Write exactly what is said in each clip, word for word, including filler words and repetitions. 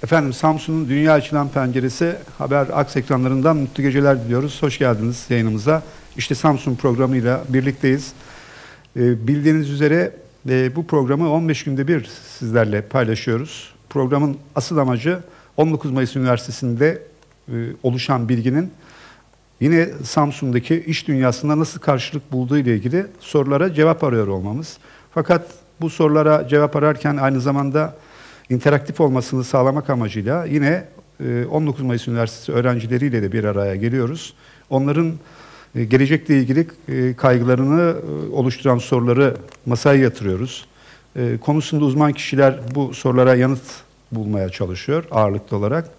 Efendim, Samsun'un dünya açılan penceresi Haber Aks ekranlarından mutlu geceler diliyoruz. Hoş geldiniz yayınımıza. İşte Samsun programıyla birlikteyiz. Ee, bildiğiniz üzere e, bu programı on beş günde bir sizlerle paylaşıyoruz. Programın asıl amacı on dokuz Mayıs Üniversitesi'nde e, oluşan bilginin yine Samsun'daki iş dünyasında nasıl karşılık bulduğu ile ilgili sorulara cevap arıyor olmamız. Fakat bu sorulara cevap ararken aynı zamanda interaktif olmasını sağlamak amacıyla yine on dokuz Mayıs Üniversitesi öğrencileriyle de bir araya geliyoruz. Onların gelecekle ilgili kaygılarını oluşturan soruları masaya yatırıyoruz. Konusunda uzman kişiler bu sorulara yanıt bulmaya çalışıyor ağırlıklı olarak.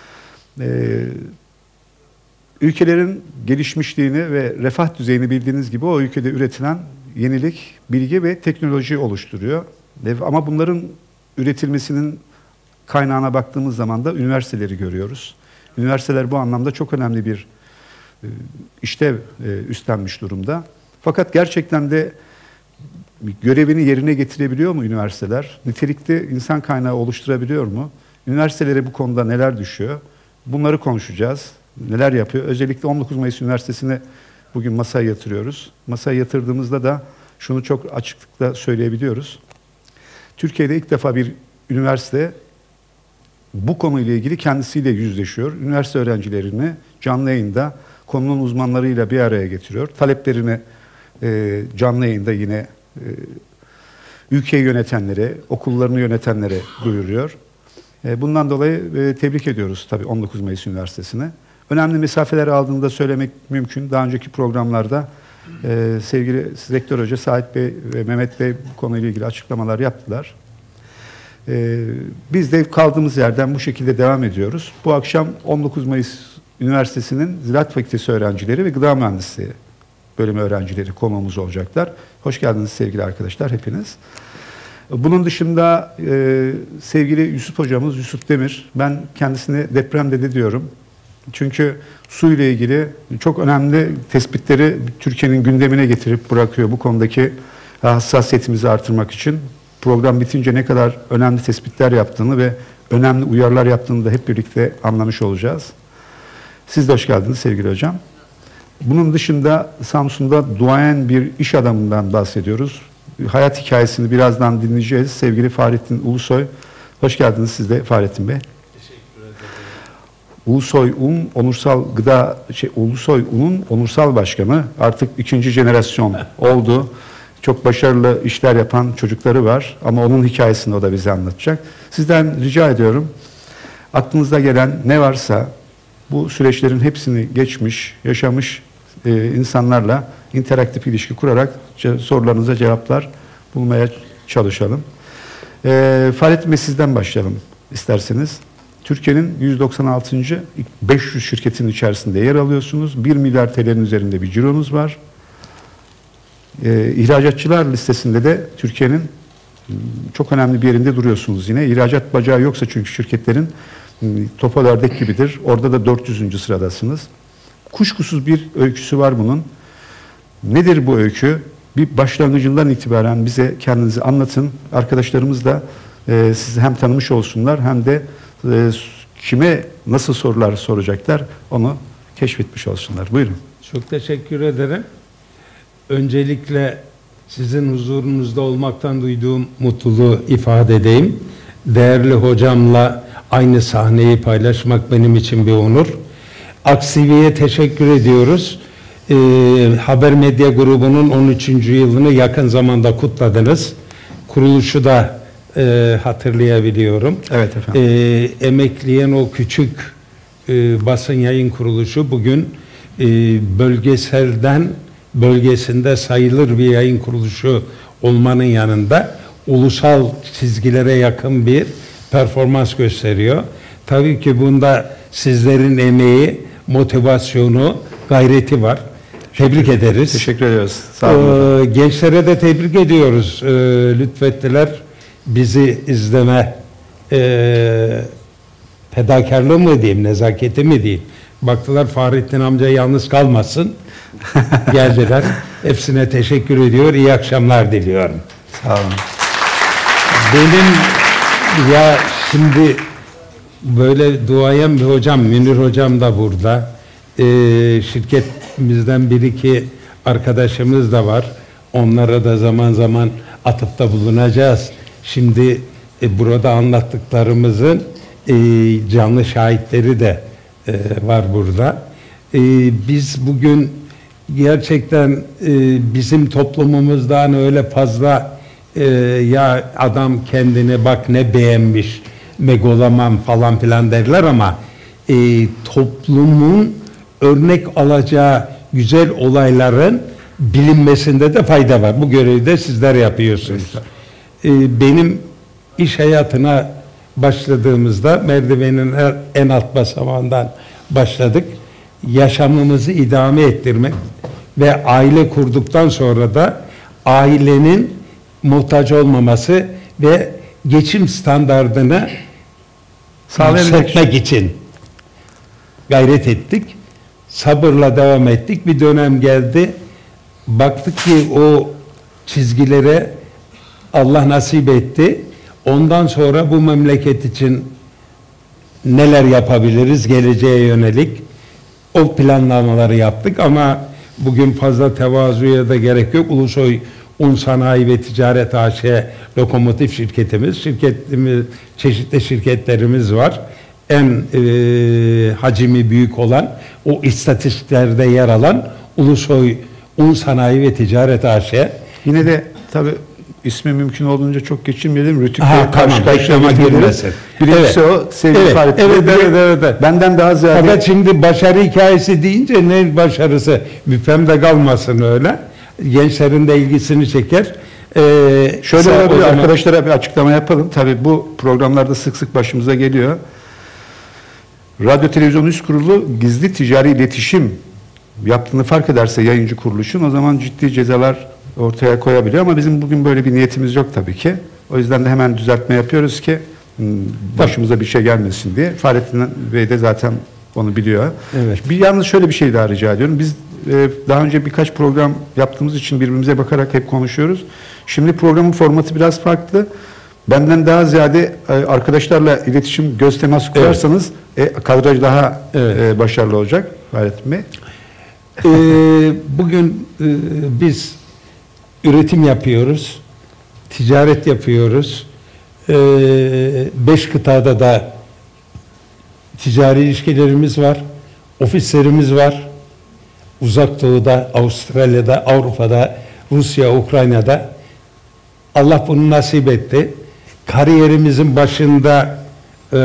Ülkelerin gelişmişliğini ve refah düzeyini bildiğiniz gibi o ülkede üretilen yenilik, bilgi ve teknoloji oluşturuyor. Ama bunların üretilmesinin kaynağına baktığımız zaman da üniversiteleri görüyoruz. Üniversiteler bu anlamda çok önemli bir e, işlev e, üstlenmiş durumda. Fakat gerçekten de görevini yerine getirebiliyor mu üniversiteler? Nitelikli insan kaynağı oluşturabiliyor mu? Üniversitelere bu konuda neler düşüyor? Bunları konuşacağız. Neler yapıyor? Özellikle on dokuz Mayıs Üniversitesi'ni bugün masaya yatırıyoruz. Masaya yatırdığımızda da şunu çok açıklıkla söyleyebiliyoruz. Türkiye'de ilk defa bir üniversite bu konuyla ilgili kendisiyle yüzleşiyor. Üniversite öğrencilerini canlı yayında konunun uzmanlarıyla bir araya getiriyor. Taleplerini e, canlı yayında yine e, ülkeyi yönetenlere, okullarını yönetenlere duyuruyor. E, bundan dolayı e, tebrik ediyoruz tabii on dokuz Mayıs Üniversitesi'ne. Önemli mesafeler aldığında söylemek mümkün. Daha önceki programlarda Ee, sevgili Rektör Hoca Sait Bey ve Mehmet Bey bu konuyla ilgili açıklamalar yaptılar. Ee, biz de kaldığımız yerden bu şekilde devam ediyoruz. Bu akşam on dokuz Mayıs Üniversitesi'nin Ziraat Fakültesi öğrencileri ve Gıda Mühendisliği bölümü öğrencileri konuğumuz olacaklar. Hoş geldiniz sevgili arkadaşlar hepiniz. Bunun dışında e, sevgili Yusuf Hocamız Yusuf Demir, ben kendisine deprem dede diyorum. Çünkü su ile ilgili çok önemli tespitleri Türkiye'nin gündemine getirip bırakıyor. Bu konudaki hassasiyetimizi artırmak için program bitince ne kadar önemli tespitler yaptığını ve önemli uyarılar yaptığını da hep birlikte anlamış olacağız. Siz de hoş geldiniz sevgili hocam. Bunun dışında Samsun'da duayen bir iş adamından bahsediyoruz. Hayat hikayesini birazdan dinleyeceğiz. Sevgili Fahrettin Ulusoy. Hoş geldiniz siz de Fahrettin Bey. Ulusoy Un Onursal Gıda şey Ulusoy Un'un onursal başkanı, artık ikinci jenerasyon oldu. Çok başarılı işler yapan çocukları var ama onun hikayesini o da bize anlatacak. Sizden rica ediyorum, aklınızda gelen ne varsa bu süreçlerin hepsini geçmiş, yaşamış e, insanlarla interaktif ilişki kurarak sorularınıza cevaplar bulmaya çalışalım. E, Fahrettin Bey, sizden başlayalım isterseniz. Türkiye'nin yüz doksan altıncı beş yüz şirketin içerisinde yer alıyorsunuz. bir milyar T L'nin üzerinde bir cironuz var. Ee, ihracatçılar listesinde de Türkiye'nin çok önemli bir yerinde duruyorsunuz yine. İhracat bacağı yoksa çünkü şirketlerin topal ördek gibidir. Orada da dört yüzüncü sıradasınız. Kuşkusuz bir öyküsü var bunun. Nedir bu öykü? Bir başlangıcından itibaren bize kendinizi anlatın. Arkadaşlarımız da e, sizi hem tanımış olsunlar hem de kime nasıl sorular soracaklar onu keşfetmiş olsunlar. Buyurun. Çok teşekkür ederim. Öncelikle sizin huzurunuzda olmaktan duyduğum mutluluğu ifade edeyim. Değerli hocamla aynı sahneyi paylaşmak benim için bir onur. Aksivi'ye teşekkür ediyoruz. Ee, Haber Medya Grubu'nun on üçüncü yılını yakın zamanda kutladınız. Kuruluşu da E, hatırlayabiliyorum. Evet efendim. E, emekleyen o küçük e, basın yayın kuruluşu bugün e, bölgeselden bölgesinde sayılır bir yayın kuruluşu olmanın yanında ulusal çizgilere yakın bir performans gösteriyor. Tabii ki bunda sizlerin emeği, motivasyonu, gayreti var. Tebrik ederiz. Teşekkür ediyoruz. Sağ olun. E, gençlere de tebrik ediyoruz. E, lütfettiler. Bizi izleme e, fedakarlığı mı diyeyim, nezaketi mi diyeyim. Baktılar Fahrettin amca yalnız kalmasın. Geldiler. Hepsine teşekkür ediyor. İyi akşamlar diliyorum. Sağ olun. Benim ya şimdi böyle duayen bir hocam, Münir hocam da burada. Ee, şirketimizden bir iki arkadaşımız da var. Onlara da zaman zaman atıfta bulunacağız. Şimdi e, burada anlattıklarımızın e, canlı şahitleri de e, var burada. E, biz bugün gerçekten e, bizim toplumumuzdan öyle fazla e, ya adam kendine bak ne beğenmiş, megaloman falan filan derler ama e, toplumun örnek alacağı güzel olayların bilinmesinde de fayda var. Bu görevi de sizler yapıyorsunuz. E, benim iş hayatına başladığımızda merdivenin en alt basamağından başladık. Yaşamımızı idame ettirmek ve aile kurduktan sonra da ailenin muhtaç olmaması ve geçim standardını yükseltmek için gayret ettik. Sabırla devam ettik. Bir dönem geldi. Baktık ki o çizgilere Allah nasip etti. Ondan sonra bu memleket için neler yapabiliriz geleceğe yönelik o planlamaları yaptık ama bugün fazla tevazuya da gerek yok. Ulusoy Un Sanayi ve Ticaret A Ş lokomotif şirketimiz, şirketimiz çeşitli şirketlerimiz var. En e, hacmi büyük olan, o istatistiklerde yer alan Ulusoy Un Sanayi ve Ticaret A Ş. Yine de tabii ismi mümkün olduğunca çok geçirmeyelim. Rütük'le karşı karşıya girmesin. Birincisi evet. o sevgili evet. Fahrettin. Evet, evet, evet, evet. Benden daha ziyade... Fakat şimdi başarı hikayesi deyince ne başarısı? Müpemde kalmasın öyle. Gençlerin de ilgisini çeker. Ee, Şöyle olabilir, zaman... arkadaşlara bir açıklama yapalım. Tabii bu programlarda sık sık başımıza geliyor. Radyo Televizyon Üst Kurulu gizli ticari iletişim yaptığını fark ederse yayıncı kuruluşun o zaman ciddi cezalar ortaya koyabiliyor ama bizim bugün böyle bir niyetimiz yok tabii ki. O yüzden de hemen düzeltme yapıyoruz ki başımıza bir şey gelmesin diye. Fahrettin Bey de zaten onu biliyor. Evet. Bir yalnız şöyle bir şey daha rica ediyorum. Biz e, daha önce birkaç program yaptığımız için birbirimize bakarak hep konuşuyoruz. Şimdi programın formatı biraz farklı. Benden daha ziyade e, arkadaşlarla iletişim, göz teması kurarsanız evet. e, kadraj daha evet. e, başarılı olacak. Fahrettin Bey. Ee, bugün e, biz üretim yapıyoruz, ticaret yapıyoruz. Ee, beş kıtada da ticari ilişkilerimiz var, ofislerimiz var. Uzak Doğu'da, Avustralya'da, Avrupa'da, Rusya, Ukrayna'da. Allah bunu nasip etti. Kariyerimizin başında e,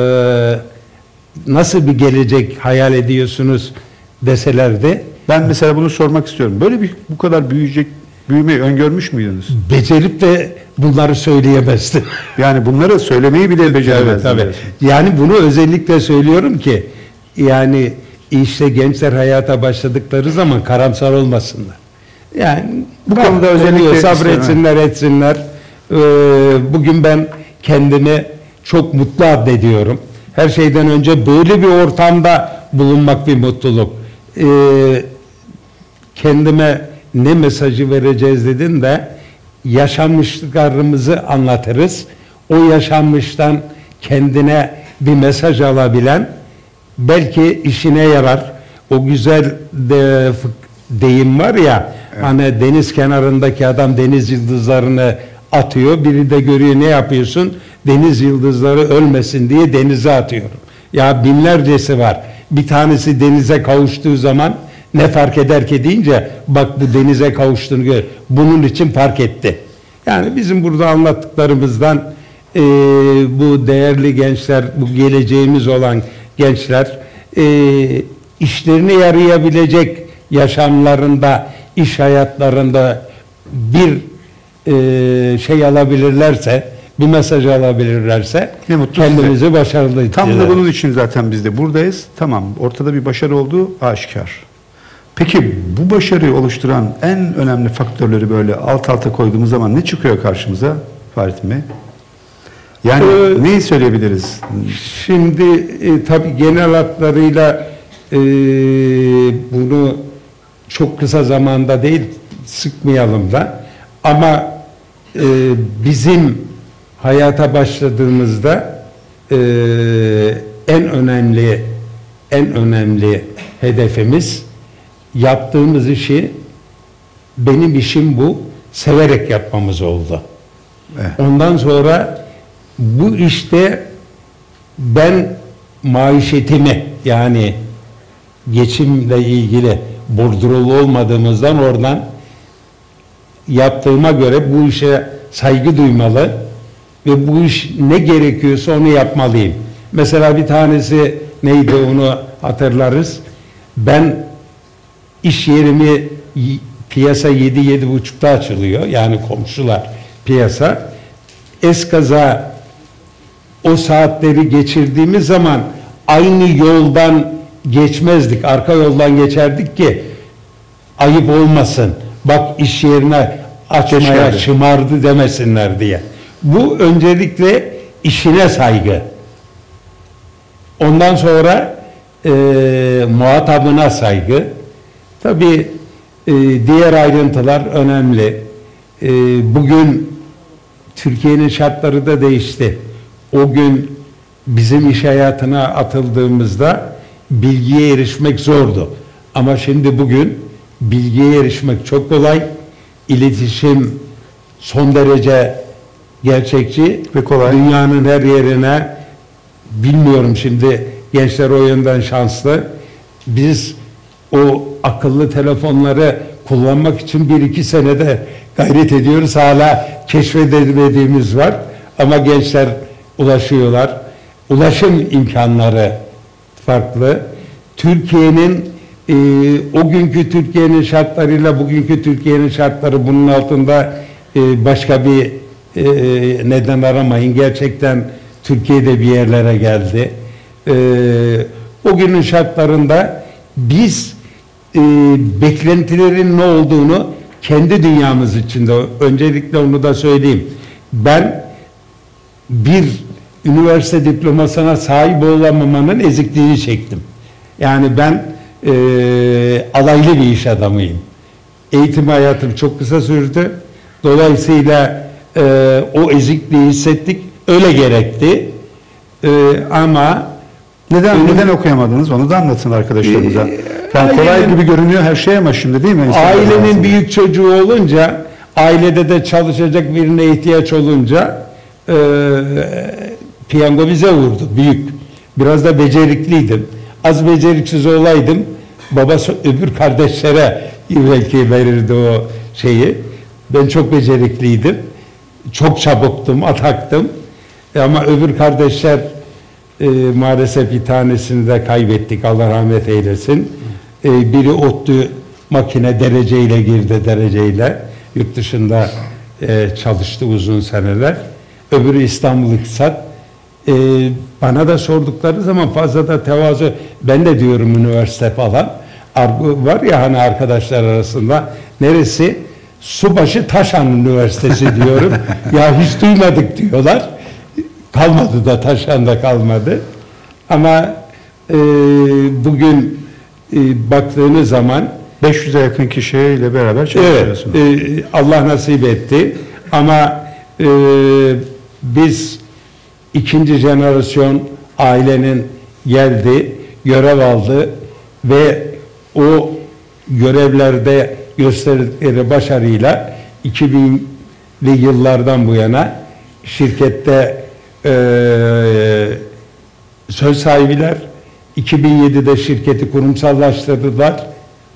nasıl bir gelecek hayal ediyorsunuz deselerdi. Ben mesela bunu sormak istiyorum. Böyle bir bu kadar büyüyecek büyümeyi öngörmüş müydünüz? Becerip de bunları söyleyemezdim. Yani bunları söylemeyi bile beceremezdim. Evet, tabii. Yani bunu özellikle söylüyorum ki yani işte gençler hayata başladıkları zaman karamsar olmasınlar. Yani bu konuda özellikle sabretsinler, etsinler. Ee, bugün ben kendimi çok mutlu addediyorum. Her şeyden önce böyle bir ortamda bulunmak bir mutluluk. Ee, kendime ne mesajı vereceğiz dedin de yaşanmışlıklarımızı anlatırız. O yaşanmıştan kendine bir mesaj alabilen belki işine yarar. O güzel de, deyim var ya evet. Hani deniz kenarındaki adam deniz yıldızlarını atıyor. Biri de görüyor ne yapıyorsun? Deniz yıldızları ölmesin diye denize atıyorum. Ya binlercesi var. Bir tanesi denize kavuştuğu zaman ne fark eder ki deyince bak bu denize kavuştuğunu gör. Bunun için fark etti. Yani bizim burada anlattıklarımızdan e, bu değerli gençler, bu geleceğimiz olan gençler e, işlerini yarayabilecek yaşamlarında, iş hayatlarında bir e, şey alabilirlerse, bir mesaj alabilirlerse kendimizi size. Başarılı Tam da bunun için zaten biz de buradayız. Tamam, ortada bir başarı olduğu aşikar. Peki bu başarıyı oluşturan en önemli faktörleri böyle alt alta koyduğumuz zaman ne çıkıyor karşımıza Fahrettin Bey? Yani ee, neyi söyleyebiliriz? Şimdi e, tabii genel hatlarıyla e, bunu çok kısa zamanda değil sıkmayalım da ama e, bizim hayata başladığımızda e, e, en önemli en önemli hedefimiz yaptığımız işi, benim işim bu, severek yapmamız oldu. Evet. Ondan sonra bu işte ben maişetimi, yani geçimle ilgili bordrolu olmadığımızdan oradan yaptığıma göre bu işe saygı duymalı ve bu iş ne gerekiyorsa onu yapmalıyım. Mesela bir tanesi neydi, onu hatırlarız. Ben iş yerimi, piyasa yedi yedi buçukta açılıyor. Yani komşular piyasa. Eskaza o saatleri geçirdiğimiz zaman aynı yoldan geçmezdik. Arka yoldan geçerdik ki ayıp olmasın. Bak iş yerine açmaya Geçerdi. şımardı demesinler diye. Bu öncelikle işine saygı. Ondan sonra e, muhatabına saygı. Tabii e, diğer ayrıntılar önemli. E, bugün Türkiye'nin şartları da değişti. O gün bizim iş hayatına atıldığımızda bilgiye erişmek zordu. Ama şimdi bugün bilgiye erişmek çok kolay. İletişim son derece gerçekçi ve kolay. Dünyanın her yerine, bilmiyorum şimdi gençler o yönden şanslı. Biz o akıllı telefonları kullanmak için bir iki senede gayret ediyoruz. Hala keşfedemediğimiz var. Ama gençler ulaşıyorlar. Ulaşım imkanları farklı. Türkiye'nin e, o günkü Türkiye'nin şartlarıyla bugünkü Türkiye'nin şartları, bunun altında e, başka bir e, neden aramayın. Gerçekten Türkiye'de bir yerlere geldi. E, o günün şartlarında biz e, beklentilerin ne olduğunu kendi dünyamız içinde, öncelikle onu da söyleyeyim. Ben bir üniversite diplomasına sahip olamamanın ezikliğini çektim. Yani ben e, alaylı bir iş adamıyım. Eğitim hayatım çok kısa sürdü. Dolayısıyla e, o ezikliği hissettik. Öyle gerekti. E, ama Neden benim, neden okuyamadınız? Onu da anlatın arkadaşlarımıza. Ee, Yani kolay ailenin- gibi görünüyor her şey ama şimdi değil mi? İnsanlar ailenin arasında. büyük çocuğu olunca, ailede de çalışacak birine ihtiyaç olunca e, piyango bize vurdu. Büyük. Biraz da becerikliydim. Az beceriksiz olaydım, babası öbür kardeşlere belki verirdi o şeyi. Ben çok becerikliydim. Çok çabuktum, ataktım. E ama öbür kardeşler e, maalesef bir tanesini de kaybettik, Allah rahmet eylesin. E, biri ODTÜ makine dereceyle girdi, dereceyle. Yurt dışında e, çalıştı uzun seneler. Öbürü İstanbul İktisat. E, bana da sordukları zaman fazla da tevazu, ben de diyorum üniversite falan. Argo var ya hani arkadaşlar arasında, neresi? Subaşı Taşan Üniversitesi diyorum. Ya hiç duymadık diyorlar. Kalmadı da, Taşan'da kalmadı. Ama e, bugün e, baktığınız zaman beş yüze yakın kişiyle beraber evet, çalışıyorsunuz. e, Allah nasip etti. Ama e, biz ikinci jenerasyon ailenin geldi, görev aldı ve o görevlerde gösterdikleri başarıyla iki binli yıllardan bu yana şirkette e, söz sahibiler. iki bin yedide şirketi kurumsallaştırdılar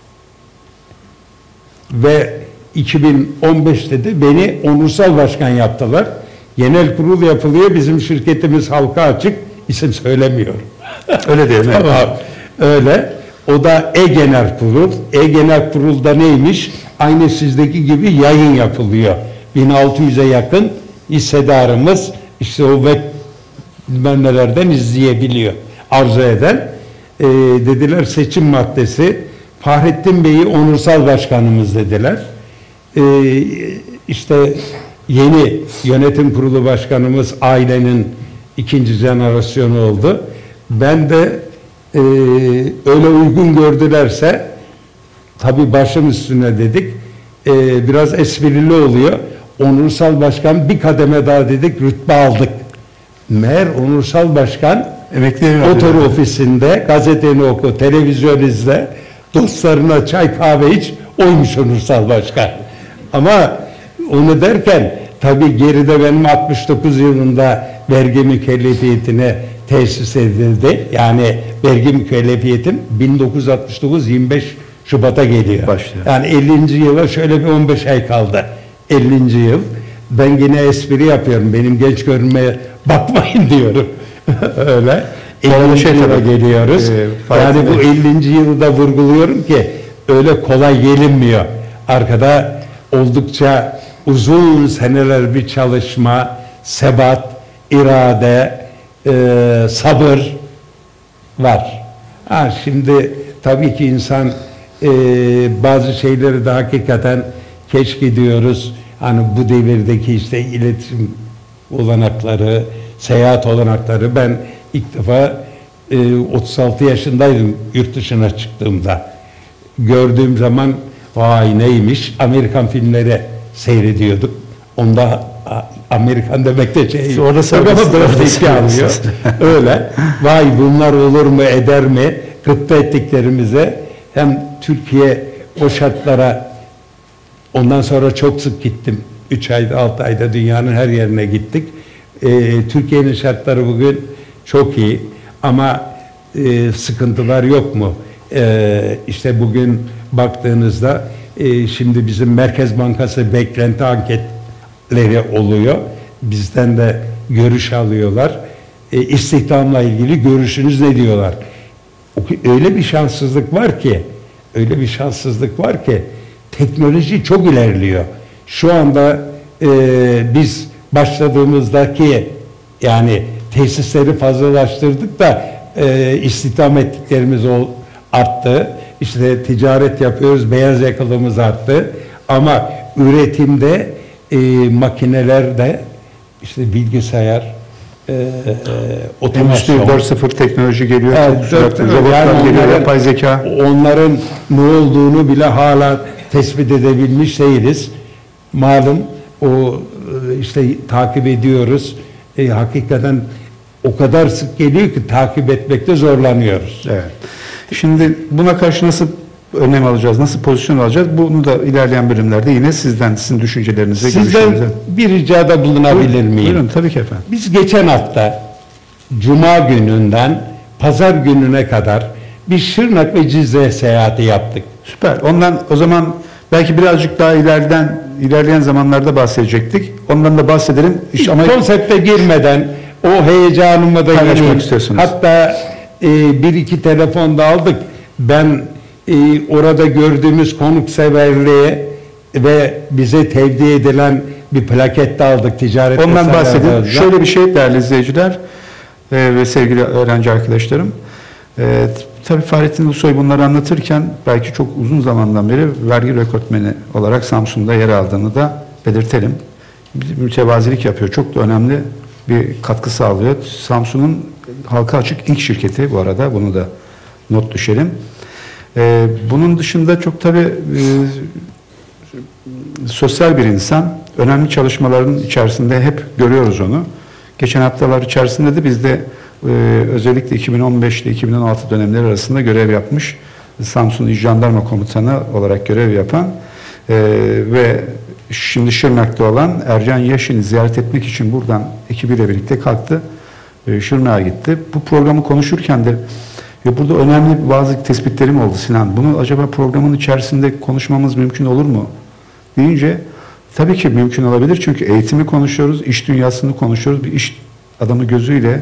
ve iki bin on beşte de beni onursal başkan yaptılar. Genel kurul yapılıyor. Bizim şirketimiz halka açık. İsim söylemiyorum. Öyle değil mi? Tamam. Öyle. O da E-Genel Kurul. E-Genel Kurul'da neymiş? Aynı sizdeki gibi yayın yapılıyor. bin altı yüze yakın hissedarımız işte o web bilmem nelerden izleyebiliyor. Arzu eden. Ee, dediler seçim maddesi. Fahrettin Bey'i onursal başkanımız dediler. Ee, işte yeni yönetim kurulu başkanımız ailenin ikinci jenerasyonu oldu. Ben de e, öyle uygun gördülerse tabii başım üstüne dedik. E, biraz esprili oluyor. Onursal başkan bir kademe daha dedik, rütbe aldık. Meğer Onursal Başkan Emekli otur ofisinde, gazeteni oku, televizyon izle, dostlarına çay kahve iç, oymuş Onursal Başkan. Ama onu derken tabii geride benim altmış dokuz yılında vergi mükellefiyetine tesis edildi. Yani vergi mükellefiyetim bin dokuz yüz altmış dokuz yirmi beş Şubat'a geliyor. Başlıyor. Yani ellinci yıla şöyle bir on beş ay kaldı. ellinci yıl. Ben yine espri yapıyorum. Benim genç görünmeye bakmayın diyorum. Öyle. ellinci şey yıla tabii, geliyoruz. e, yani bu ellinci yılda vurguluyorum ki öyle kolay gelinmiyor. Arkada oldukça uzun seneler bir çalışma, sebat, irade, e, sabır var. Ha, şimdi tabii ki insan e, bazı şeyleri de hakikaten keşke diyoruz. Hani bu devirdeki işte iletişim olanakları, seyahat olanakları. Ben ilk defa e, otuz altı yaşındaydım yurt dışına çıktığımda. Gördüğüm zaman vay neymiş, Amerikan filmleri seyrediyorduk. Onda Amerikan demek de şey, orada alıyor. Öyle. Vay bunlar olur mu eder mi? Gıpta ettiklerimize hem Türkiye o şartlara ondan sonra çok sık gittim. Üç ayda altı ayda dünyanın her yerine gittik. Ee, Türkiye'nin şartları bugün çok iyi ama e, sıkıntılar yok mu? Ee, işte bugün baktığınızda e, şimdi bizim Merkez Bankası beklenti anketleri oluyor. Bizden de görüş alıyorlar. E, istihdamla ilgili görüşünüz ne diyorlar? Öyle bir şanssızlık var ki, öyle bir şanssızlık var ki teknoloji çok ilerliyor. Şu anda e, biz başladığımızdaki yani tesisleri fazlalaştırdık da e, istihdam ettiklerimiz ol, arttı. İşte ticaret yapıyoruz, beyaz yakalımız arttı. Ama üretimde e, makinelerde işte bilgisayar, e, e, otomasyon. Endüstri dört nokta sıfır teknoloji geliyor. Evet, Sürekli dört, robotlar yani geliyor, onların, yapay zeka. Onların ne olduğunu bile hala tespit edebilmiş değiliz. Malum o işte takip ediyoruz. E, hakikaten o kadar sık geliyor ki takip etmekte zorlanıyoruz. Evet. Şimdi buna karşı nasıl önlem alacağız, nasıl pozisyon alacağız? Bunu da ilerleyen bölümlerde yine sizden, sizin düşüncelerinize, Sizden görüşlerinize. bir ricada bulunabilir Buyurun, miyim? buyurun, tabii ki efendim. Biz geçen hafta Cuma gününden Pazar gününe kadar bir Şırnak ve Cizre seyahati yaptık. Süper. Ondan o zaman belki birazcık daha ileriden ilerleyen zamanlarda bahsedecektik. Ondan da bahsedelim. İşte ama konsepte girmeden o heyecanımı da paylaşmak yeneyim. istiyorsunuz. Hatta e, bir iki telefon da aldık. Ben e, orada gördüğümüz konukseverliğe ve bize tevdi edilen bir plaket de aldık ticaret. ondan bahsedeyim. Şöyle bir şey değerli izleyiciler e, ve sevgili öğrenci arkadaşlarım. E, tabii Fahrettin Ulusoy bunları anlatırken belki çok uzun zamandan beri vergi rekortmeni olarak Samsun'da yer aldığını da belirtelim. Bir mütevazilik yapıyor. Çok da önemli bir katkı sağlıyor. Samsun'un halka açık ilk şirketi bu arada. Bunu da not düşelim. Ee, bunun dışında çok tabii e, sosyal bir insan. Önemli çalışmaların içerisinde hep görüyoruz onu. Geçen haftalar içerisinde de bizde e, özellikle iki bin on beş ile iki bin on altı dönemleri arasında görev yapmış. Samsun İl Jandarma Komutanı olarak görev yapan e, ve şimdi Şırnak'ta olan Ercan Yaşin'i ziyaret etmek için buradan ekibiyle birlikte kalktı. E, Şırnak'a gitti. Bu programı konuşurken de ya burada önemli bazı tespitlerim oldu Sinan. Bunu acaba programın içerisinde konuşmamız mümkün olur mu deyince tabii ki mümkün olabilir. Çünkü eğitimi konuşuyoruz, iş dünyasını konuşuyoruz. Bir iş adamı gözüyle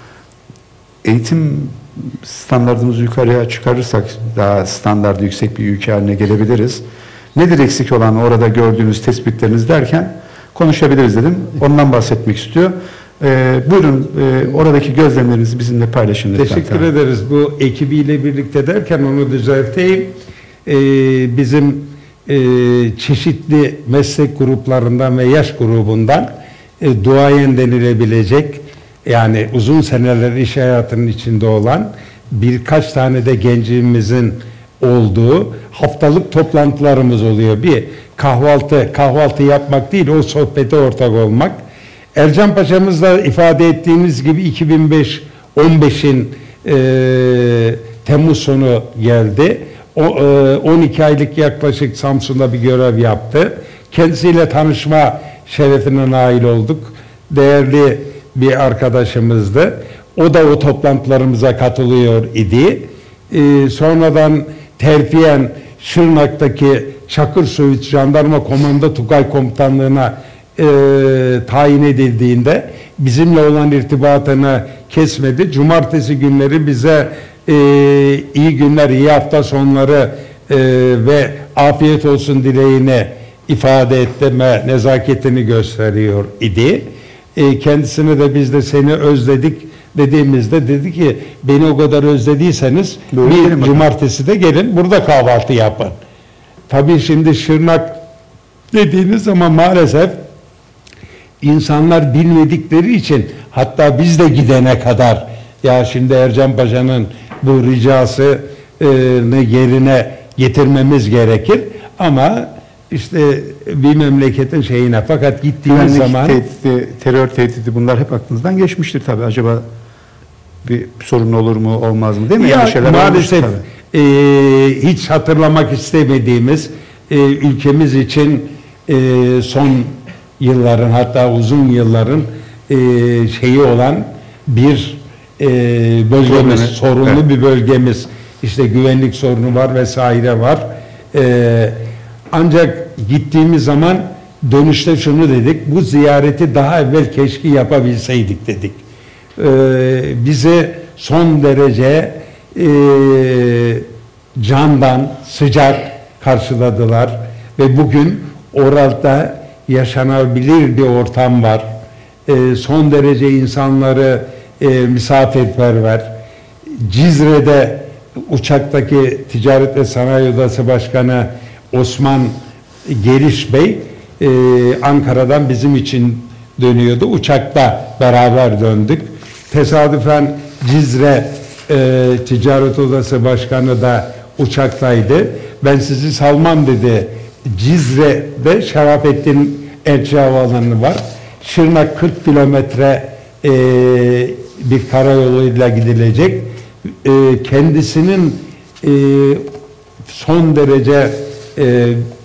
eğitim standartımızı yukarıya çıkarırsak daha standartı yüksek bir ülke haline gelebiliriz. Nedir eksik olan orada gördüğünüz tespitleriniz derken konuşabiliriz dedim. Ondan bahsetmek istiyor. Ee, buyurun e, oradaki gözlemlerinizi bizimle paylaşın lütfen. Teşekkür Tamam. ederiz. Bu ekibiyle birlikte derken onu düzelteyim. Ee, bizim e, çeşitli meslek gruplarından ve yaş grubundan e, duayen denilebilecek yani uzun seneler iş hayatının içinde olan birkaç tane de gencimizin olduğu haftalık toplantılarımız oluyor. Bir kahvaltı, kahvaltı yapmak değil, o sohbete ortak olmak. Ercan Paşa'mız da ifade ettiğimiz gibi iki bin beş on beşin e, Temmuz sonu geldi. O, e, on iki aylık yaklaşık Samsun'da bir görev yaptı. Kendisiyle tanışma şerefine nail olduk. Değerli bir arkadaşımızdı. O da o toplantılarımıza katılıyor idi. E, sonradan terfiyen Şırnak'taki Çakır Söğüt Jandarma Komando Tugay Komutanlığı'na e, tayin edildiğinde bizimle olan irtibatını kesmedi. Cumartesi günleri bize e, iyi günler, iyi hafta sonları e, ve afiyet olsun dileğini ifade etme nezaketini gösteriyor idi. E, kendisine de biz de seni özledik dediğimizde dedi ki beni o kadar özlediyseniz Böyle bir cumartesi de gelin burada kahvaltı yapın. Tabii şimdi Şırnak dediğiniz zaman maalesef insanlar bilmedikleri için hatta biz de gidene kadar ya şimdi Ercan Paşa'nın bu ricası e, yerine getirmemiz gerekir ama işte bir memleketin şeyine fakat gittiğimiz Güvenlik zaman tehdidi, terör tehdidi bunlar hep aklınızdan geçmiştir tabii. Acaba bir sorun olur mu olmaz mı değil mi? Ya, yani maalesef e, hiç hatırlamak istemediğimiz e, ülkemiz için e, son yılların hatta uzun yılların e, şeyi olan bir e, bölgemiz, Problemi. sorunlu evet. bir bölgemiz. İşte güvenlik sorunu var vesaire var. E, ancak gittiğimiz zaman dönüşte şunu dedik, bu ziyareti daha evvel keşke yapabilseydik dedik. E, bize son derece e, candan, sıcak karşıladılar ve bugün orada yaşanabilir bir ortam var. E, son derece insanları e, misafirperver. Cizre'de uçaktaki Ticaret ve Sanayi Odası Başkanı Osman Geliş Bey e, Ankara'dan bizim için dönüyordu. Uçakta beraber döndük. Tesadüfen Cizre e, Ticaret Odası Başkanı da uçaktaydı. Ben sizi salmam dedi. Cizre'de Şerafettin Elçi Havaalanı var. Şırnak kırk kilometre e, bir karayoluyla gidilecek. E, kendisinin e, son derece e,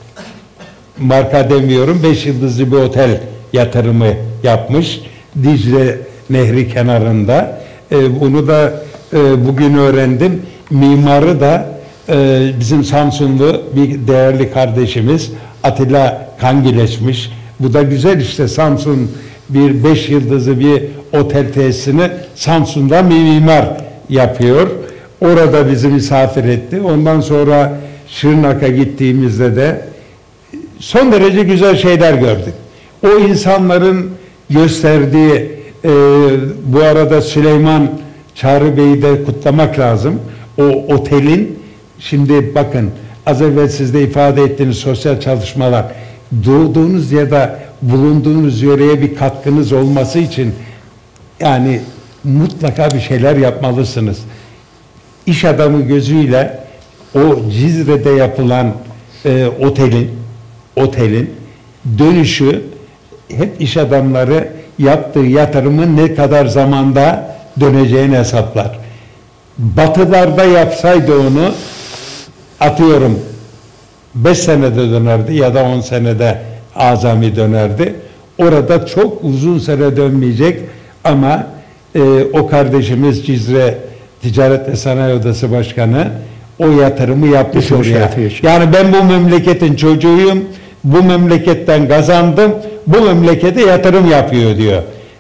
marka demiyorum, beş yıldızlı bir otel yatırımı yapmış. Dicle Nehri kenarında. E, bunu da e, bugün öğrendim. Mimarı da e, bizim Samsunlu bir değerli kardeşimiz Atilla Kangileçmiş. Bu da güzel işte Samsun bir beş yıldızlı bir otel tesisini Samsun'da bir mimar yapıyor. Orada bizi misafir etti. Ondan sonra Şırnak'a gittiğimizde de son derece güzel şeyler gördük. O insanların gösterdiği e, bu arada Süleyman Çağrı Bey'i de kutlamak lazım. O otelin şimdi bakın az evvel siz de ifade ettiğiniz sosyal çalışmalar doğduğunuz ya da bulunduğunuz yöreye bir katkınız olması için yani mutlaka bir şeyler yapmalısınız. İş adamı gözüyle o Cizre'de yapılan e, otelin otelin dönüşü hep iş adamları yaptığı yatırımın ne kadar zamanda döneceğini hesaplar. Batılarda yapsaydı onu atıyorum beş senede dönerdi ya da on senede azami dönerdi. Orada çok uzun süre dönmeyecek ama e, o kardeşimiz Cizre Ticaret ve Sanayi Odası Başkanı o yatırımı yapmış oraya. Yani ben bu memleketin çocuğuyum, bu memleketten kazandım, bu memlekete yatırım yapıyor diyor.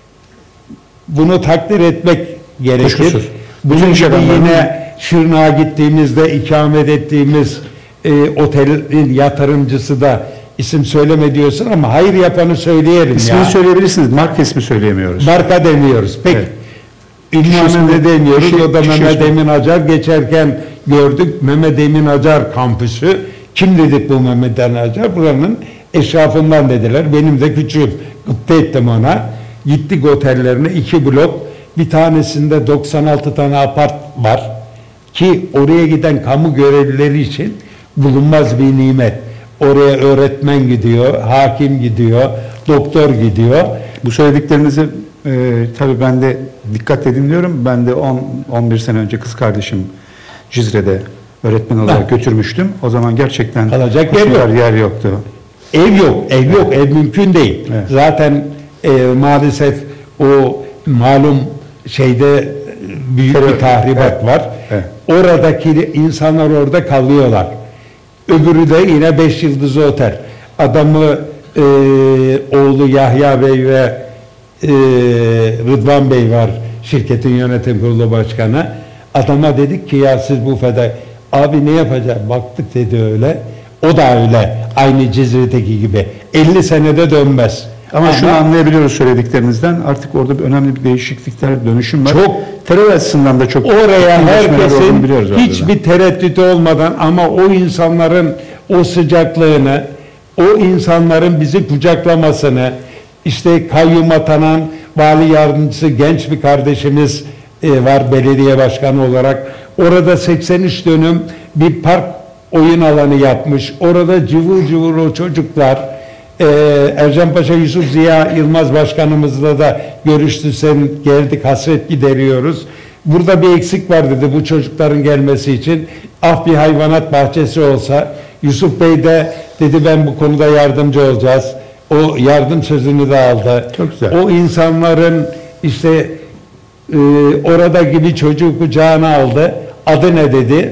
Bunu takdir etmek gerekir. Bunun gibi yine Şırnak'a gittiğimizde ikamet ettiğimiz e, otelin yatırımcısı da isim söyleme diyorsun ama hayır yapanı söyleyelim. İsmini ya. söyleyebilirsiniz. Marka ismi söyleyemiyoruz. Marka demiyoruz. Peki. Evet. Ünvanını de demiyoruz. Şişe, o da Mehmet Emin Acar. Geçerken gördük. Mehmet Emin Acar kampüsü. Kim dedik bu Mehmet Emin Acar? Buranın eşrafından dediler. Benim de küçüğüm. Gıpta ettim ona. Gittik otellerine. iki blok. Bir tanesinde doksan altı tane apart var. Ki oraya giden kamu görevlileri için bulunmaz bir nimet. Oraya öğretmen gidiyor, hakim gidiyor, doktor gidiyor. Bu söylediklerinizi e, tabii ben de dikkatle dinliyorum. Ben de on on bir sene önce kız kardeşim Cizre'de öğretmen olarak Ha. götürmüştüm. O zaman gerçekten Kalacak bu yer kadar yok. yer yoktu. Ev yok, ev yok, ev mümkün değil. Evet. Zaten e, maalesef o malum şeyde e, büyük Terör- bir tahribat Evet. var. Evet. Oradaki insanlar orada kalıyorlar. Öbürü de yine beş yıldızlı otel. Adamı e, oğlu Yahya Bey ve e, Rıdvan Bey var, şirketin yönetim kurulu başkanı. Adama dedik ki ya siz bu feda, abi ne yapacağız? Baktık dedi öyle. O da öyle. Aynı Cizre'deki gibi. elli senede dönmez. Ama, şunu anlayabiliyoruz söylediklerinizden. Artık orada bir önemli bir değişiklikler, dönüşüm var. Çok. Terör açısından da çok oraya gelişmeler olduğunu herkesin biliyoruz orada da. hiçbir tereddütü olmadan ama o insanların o sıcaklığını, o insanların bizi kucaklamasını, işte kayyum atanan vali yardımcısı genç bir kardeşimiz e, var belediye başkanı olarak. Orada seksen üç dönüm bir park oyun alanı yapmış. Orada cıvıl cıvıl o çocuklar, Ee, Ercan Paşa Yusuf Ziya Yılmaz Başkanımızla da görüştü, sen geldik, hasret gideriyoruz. Burada bir eksik var dedi bu çocukların gelmesi için. Ah bir hayvanat bahçesi olsa. Yusuf Bey de dedi ben bu konuda yardımcı olacağız. O yardım sözünü de aldı. Çok güzel. O insanların işte e, oradaki bir çocuğu kucağına aldı. Adı ne dedi?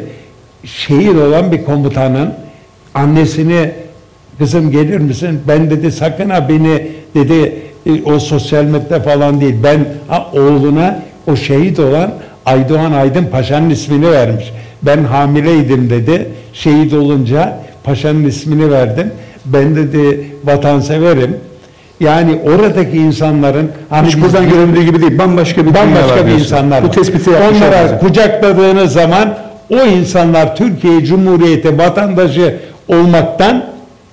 Şehit olan bir komutanın annesini, kızım gelir misin? Ben dedi sakın ha beni dedi e, o sosyal medya falan değil. Ben ha, oğluna o şehit olan Aydoğan Aydın Paşa'nın ismini vermiş. Ben hamileydim dedi. Şehit olunca Paşa'nın ismini verdim. Ben dedi vatanseverim. Yani oradaki insanların hani Hiç buradan göründüğü gibi değil. Bambaşka bir dünya bambaşka var bir diyorsun. insanlar Bu var. tespiti yapmış Onlara oldunuz. kucakladığınız zaman o insanlar Türkiye Cumhuriyeti vatandaşı olmaktan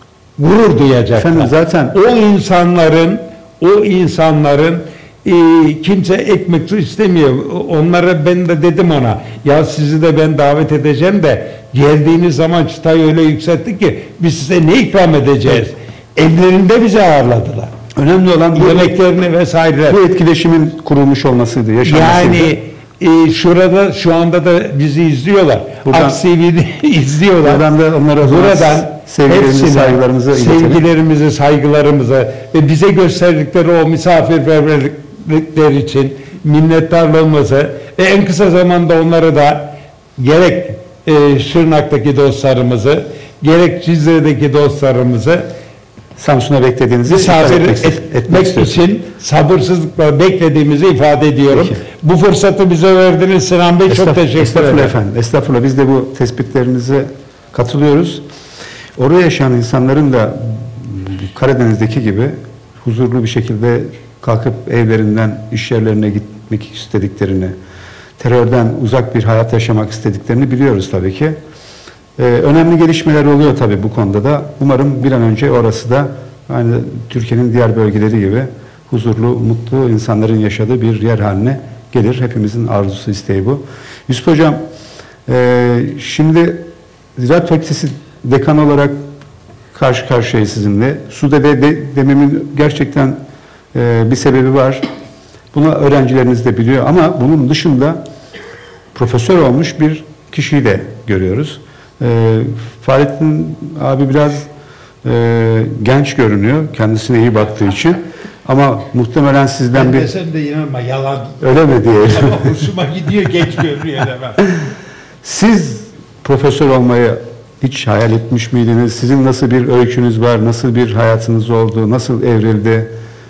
gurur duyacaklar. Efendim zaten o insanların o insanların e, kimse ekmek su istemiyor. Onlara ben de dedim ona ya sizi de ben davet edeceğim de geldiğiniz zaman çıtayı öyle yükselttik ki biz size ne ikram edeceğiz? Evlerinde bizi ağırladılar. önemli olan bu, Yemeklerini vesaire. bu etkileşimin kurulmuş olmasıydı, yaşanmasıydı. Yani e, şurada şu anda da bizi izliyorlar. Buradan- Aks T V'de izliyorlar. Buradan da onlara o zaman Buradan sevgilerimizi, hepsine saygılarımızı iletelim. sevgilerimizi, saygılarımızı ve bize gösterdikleri o misafirperverlikler için minnettarlığımızı ve en kısa zamanda onları da gerek e, Şırnak'taki dostlarımızı, gerek Cizre'deki dostlarımızı Samsun'a beklediğinizi misafir ifade et, etmek, etmek istiyoruz. için sabırsızlıkla beklediğimizi ifade ediyorum. Peki. Bu fırsatı bize verdiniz Sinan Bey, çok Estağ- teşekkür Estağfurullah ederim. efendim. Estağfurullah. Biz de bu tespitlerinize katılıyoruz. Orada yaşayan insanların da Karadeniz'deki gibi huzurlu bir şekilde kalkıp evlerinden iş yerlerine gitmek istediklerini, terörden uzak bir hayat yaşamak istediklerini biliyoruz tabii ki. Ee, önemli gelişmeler oluyor tabii bu konuda da. Umarım bir an önce orası da aynı Türkiye'nin diğer bölgeleri gibi huzurlu, mutlu insanların yaşadığı bir yer haline gelir. Hepimizin arzusu, isteği bu. Yusuf Hocam, e, şimdi Ziraat Fakültesi dekan olarak karşı karşıyayız sizinle. Sude'de de, dememin gerçekten e, bir sebebi var. Bunu öğrencileriniz de biliyor ama bunun dışında profesör olmuş bir kişiyi de görüyoruz. E, Fahrettin abi biraz e, genç görünüyor kendisine iyi baktığı için ama muhtemelen sizden Ben bir desem de inanma, yalan. öyle mi diye. Ama hoşuma gidiyor, geç görünüyor hemen. Siz profesör olmayı hiç hayal etmiş miydiniz? Sizin nasıl bir öykünüz var? Nasıl bir hayatınız oldu? Nasıl evrildi?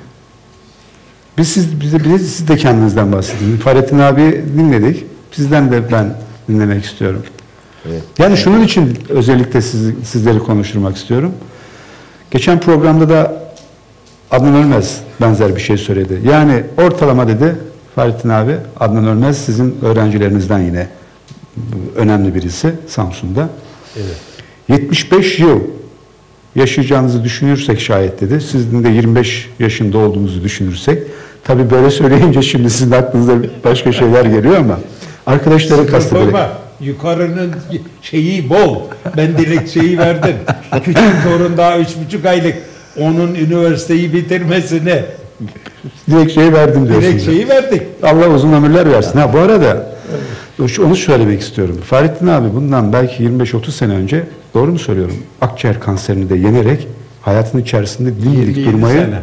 Biz siz bize bize siz de kendinizden bahsedin. Fahrettin abi dinledik. Sizden de ben dinlemek istiyorum. Evet. Yani şunun için özellikle siz, sizleri konuşturmak istiyorum. Geçen programda da Adnan Ölmez benzer bir şey söyledi. Yani ortalama dedi Fahrettin abi, Adnan Ölmez sizin öğrencilerinizden yine önemli birisi Samsun'da. Evet. yetmiş beş yıl yaşayacağınızı düşünürsek şayet dedi. Sizin de yirmi beş yaşında olduğunuzu düşünürsek. Tabii böyle söyleyince şimdi sizin aklınıza başka şeyler geliyor ama arkadaşları kastederek. Yukarının şeyi bol. Ben dilekçeyi verdim. Küçük torun daha üç buçuk aylık. Onun üniversiteyi bitirmesine Dilekçeyi verdim diyorsunuz. Dilekçeyi verdik. Allah uzun ömürler versin. Ha bu arada evet. Onu söylemek istiyorum. Fahrettin abi bundan belki yirmi beş otuz sene önce, doğru mu söylüyorum, akciğer kanserini de yenerek hayatının içerisinde dimdik durmayı sene.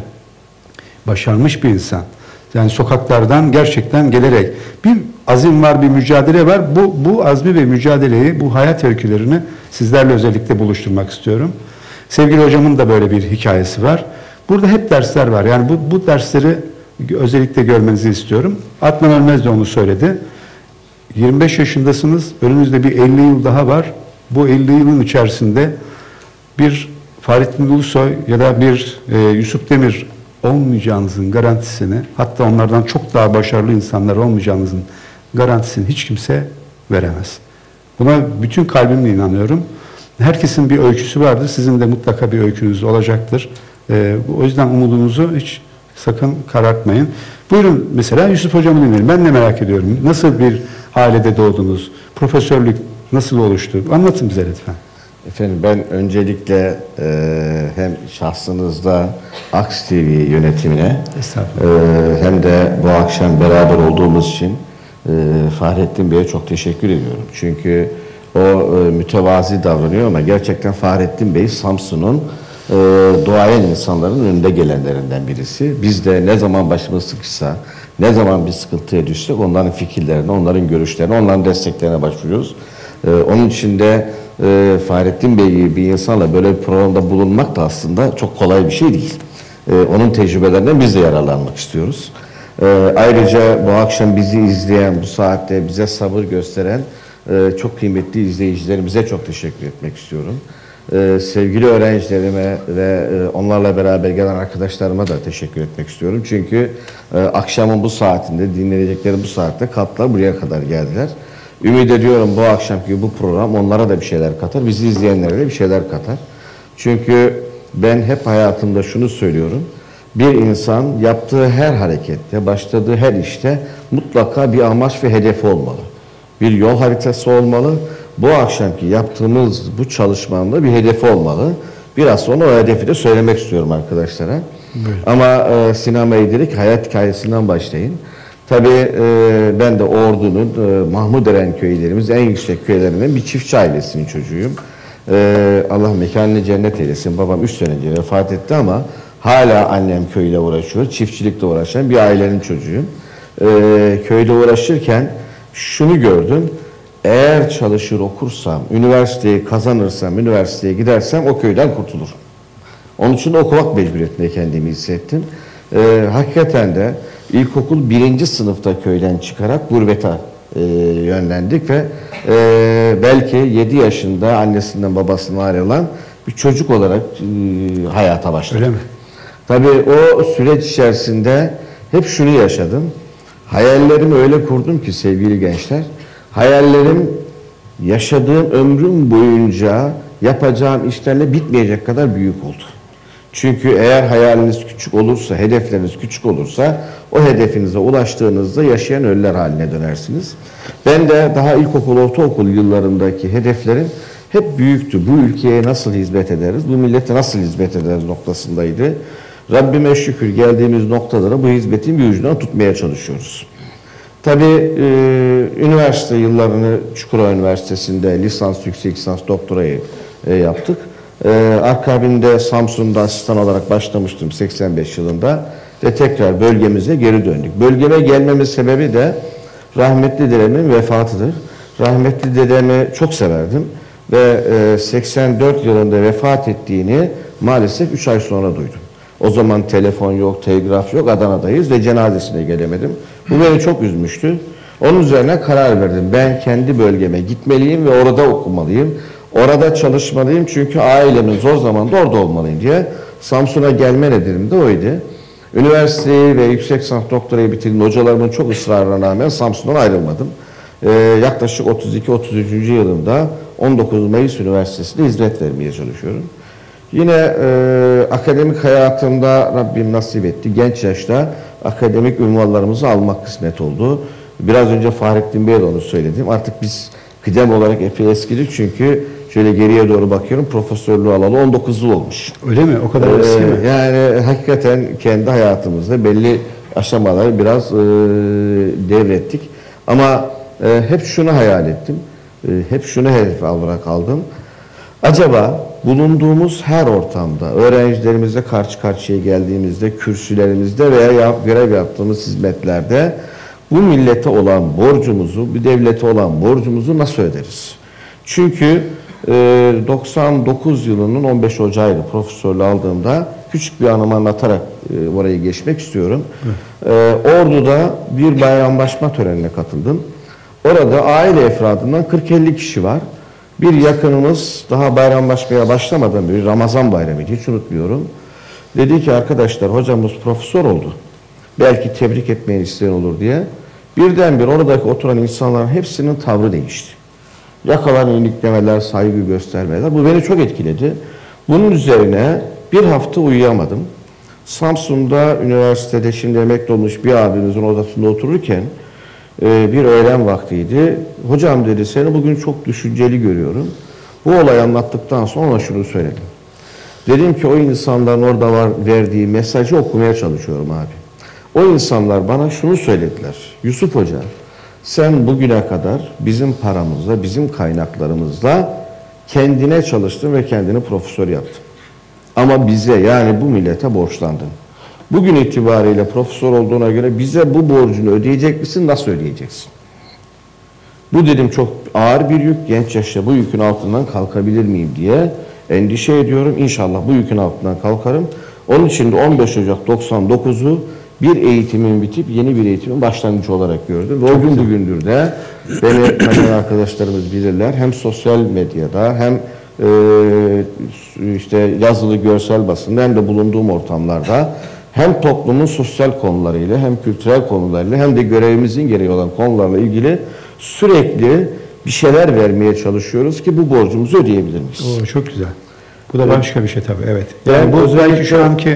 başarmış bir insan. Yani sokaklardan gerçekten gelerek bir azim var, bir mücadele var. Bu, bu azmi ve mücadeleyi, bu hayat öykülerini sizlerle özellikle buluşturmak istiyorum. Sevgili hocamın da böyle bir hikayesi var. Burada hep dersler var. Yani bu, bu dersleri özellikle görmenizi istiyorum. Adnan Ölmez de onu söyledi. yirmi beş yaşındasınız. Önünüzde bir elli yıl daha var. Bu elli yılın içerisinde bir Fahrettin Ulusoy ya da bir e, Yusuf Demir olmayacağınızın garantisini, hatta onlardan çok daha başarılı insanlar olmayacağınızın garantisini hiç kimse veremez. Buna bütün kalbimle inanıyorum. Herkesin bir öyküsü vardır. Sizin de mutlaka bir öykünüz olacaktır. Ee, o yüzden umudunuzu hiç sakın karartmayın. Buyurun mesela Yusuf hocamı dinleyelim. Ben de merak ediyorum. Nasıl bir ailede doğdunuz? Profesörlük nasıl oluştu? Anlatın bize lütfen. Efendim ben öncelikle e, hem şahsınızda Aks T V yönetimine e, hem de bu akşam beraber olduğumuz için e, Fahrettin Bey'e çok teşekkür ediyorum. Çünkü o e, mütevazi davranıyor ama gerçekten Fahrettin Bey Samsun'un e, duayen insanların önünde gelenlerinden birisi. Biz de ne zaman başımız sıkışsa, ne zaman bir sıkıntıya düşsek onların fikirlerine, onların görüşlerine, onların desteklerine başvuruyoruz. E, onun için de e, Fahrettin Bey gibi bir insanla böyle bir programda bulunmak da aslında çok kolay bir şey değil. E, onun tecrübelerinden biz de yararlanmak istiyoruz. E, ayrıca bu akşam bizi izleyen, bu saatte bize sabır gösteren e, çok kıymetli izleyicilerimize çok teşekkür etmek istiyorum. Ee, sevgili öğrencilerime ve e, onlarla beraber gelen arkadaşlarıma da teşekkür etmek istiyorum. Çünkü e, akşamın bu saatinde, dinleyecekleri bu saatte katlar buraya kadar geldiler. Ümit ediyorum bu akşamki bu program onlara da bir şeyler katar, bizi izleyenlere de bir şeyler katar. Çünkü ben hep hayatımda şunu söylüyorum. Bir insan yaptığı her harekette, başladığı her işte mutlaka bir amaç ve hedefi olmalı. Bir yol haritası olmalı. Bu akşamki yaptığımız bu çalışmanın bir hedefi olmalı. Biraz sonra o hedefi de söylemek istiyorum arkadaşlara. Evet. Ama e, sinemaya dedik, hayat hikayesinden başlayın. Tabii e, ben de Ordu'nun e, Mahmuderen köylerimiz en yüksek köylerinden bir çiftçi ailesinin çocuğuyum. E, Allah mekanını cennet eylesin. Babam üç sene önce vefat etti ama hala annem köyle uğraşıyor. Çiftçilikle uğraşan bir ailenin çocuğuyum. E, köyle uğraşırken şunu gördüm. Eğer çalışır okursam, üniversiteyi kazanırsam, üniversiteye gidersem o köyden kurtulurum. Onun için okumak mecburiyetinde kendimi hissettim. Ee, hakikaten de ilkokul birinci sınıfta köyden çıkarak gurbete e, yönlendik ve e, belki yedi yaşında annesinden babasından ayrılan bir çocuk olarak e, hayata başladım. Öyle mi? Tabii o süreç içerisinde hep şunu yaşadım. Hayallerimi öyle kurdum ki sevgili gençler, hayallerim yaşadığım ömrüm boyunca yapacağım işlerle bitmeyecek kadar büyük oldu. Çünkü eğer hayaliniz küçük olursa, hedefleriniz küçük olursa o hedefinize ulaştığınızda yaşayan ölüler haline dönersiniz. Ben de daha ilkokul, ortaokul yıllarındaki hedeflerim hep büyüktü. Bu ülkeye nasıl hizmet ederiz, bu millete nasıl hizmet ederiz noktasındaydı. Rabbime şükür geldiğimiz noktalara bu hizmetin bir ucundan tutmaya çalışıyoruz. Tabii e, üniversite yıllarını Çukurova Üniversitesi'nde lisans, yüksek lisans, doktorayı e, yaptık. E, akabinde Samsun'da asistan olarak başlamıştım seksen beş yılında ve tekrar bölgemize geri döndük. Bölgeme gelmemin sebebi de rahmetli dedemin vefatıdır. Rahmetli dedemi çok severdim ve e, seksen dört yılında vefat ettiğini maalesef üç ay sonra duydum. O zaman telefon yok, telgraf yok, Adana'dayız ve cenazesine gelemedim. Bu beni çok üzmüştü. Onun üzerine karar verdim. Ben kendi bölgeme gitmeliyim ve orada okumalıyım. Orada çalışmalıyım çünkü ailemin zor zamanda orada olmalıyım diye Samsun'a gelme nedenim de oydu. Üniversiteyi ve yüksek lisans doktorayı bitirdim. Hocalarımın çok ısrarına rağmen Samsun'dan ayrılmadım. Ee, yaklaşık otuz iki otuz üçüncü yılımda on dokuz Mayıs Üniversitesi'nde hizmet vermeye çalışıyorum. Yine e, akademik hayatımda Rabbim nasip etti. Genç yaşta akademik ünvanlarımızı almak kısmet oldu. Biraz önce Fahrettin Bey'e de onu söyledim. Artık biz kıdem olarak epey eskidik çünkü şöyle geriye doğru bakıyorum, profesörlüğü alalı on dokuz yıl olmuş. Öyle mi? O kadar eski mi? Ee, yani hakikaten kendi hayatımızda belli aşamaları biraz e, devrettik. Ama e, hep şunu hayal ettim, e, hep şunu hedef alarak aldım. Acaba bulunduğumuz her ortamda, öğrencilerimizle karşı karşıya geldiğimizde, kürsülerimizde veya yap, görev yaptığımız hizmetlerde bu millete olan borcumuzu, bir devlete olan borcumuzu nasıl öderiz? Çünkü e, doksan dokuz yılının on beş Ocağı'ydı profesörlüğü aldığımda, küçük bir anımı anlatarak e, oraya geçmek istiyorum. E, Ordu'da bir bayramlaşma törenine katıldım. Orada aile efradından kırk elli kişi var. Bir yakınımız daha bayramlaşmaya başlamadan bir Ramazan bayramı, hiç unutmuyorum. Dedi ki arkadaşlar hocamız profesör oldu. Belki tebrik etmeyi isteyen olur diye. Birdenbire oradaki oturan insanların hepsinin tavrı değişti. Yakalarını iliklemeler, saygı göstermeler. Bu beni çok etkiledi. Bunun üzerine bir hafta uyuyamadım. Samsun'da üniversitede şimdi emekli olmuş bir abimizin odasında otururken bir öğlen vaktiydi. Hocam dedi, seni bugün çok düşünceli görüyorum. Bu olayı anlattıktan sonra şunu söyledim. Dedim ki o insanların orada var verdiği mesajı okumaya çalışıyorum abi. O insanlar bana şunu söylediler. Yusuf Hoca, sen bugüne kadar bizim paramızla, bizim kaynaklarımızla kendine çalıştın ve kendini profesör yaptın. Ama bize, yani bu millete borçlandın. Bugün itibariyle profesör olduğuna göre bize bu borcunu ödeyecek misin, nasıl ödeyeceksin? Bu dedim çok ağır bir yük, genç yaşta bu yükün altından kalkabilir miyim diye endişe ediyorum. İnşallah bu yükün altından kalkarım. Onun için de on beş Ocak doksan dokuzu bir eğitimin bitip yeni bir eğitimin başlangıcı olarak gördüm. Ve o gün bugündür de beni tanıyan arkadaşlarımız bilirler. Hem sosyal medyada hem e, işte yazılı görsel basında hem de bulunduğum ortamlarda hem toplumun sosyal konularıyla hem kültürel konularıyla hem de görevimizin gereği olan konularla ilgili sürekli bir şeyler vermeye çalışıyoruz ki bu borcumuzu ödeyebilir miyiz? Oo, çok güzel. Bu da evet. Başka bir şey tabii. Evet. Yani, yani bu özellikle belki şu anki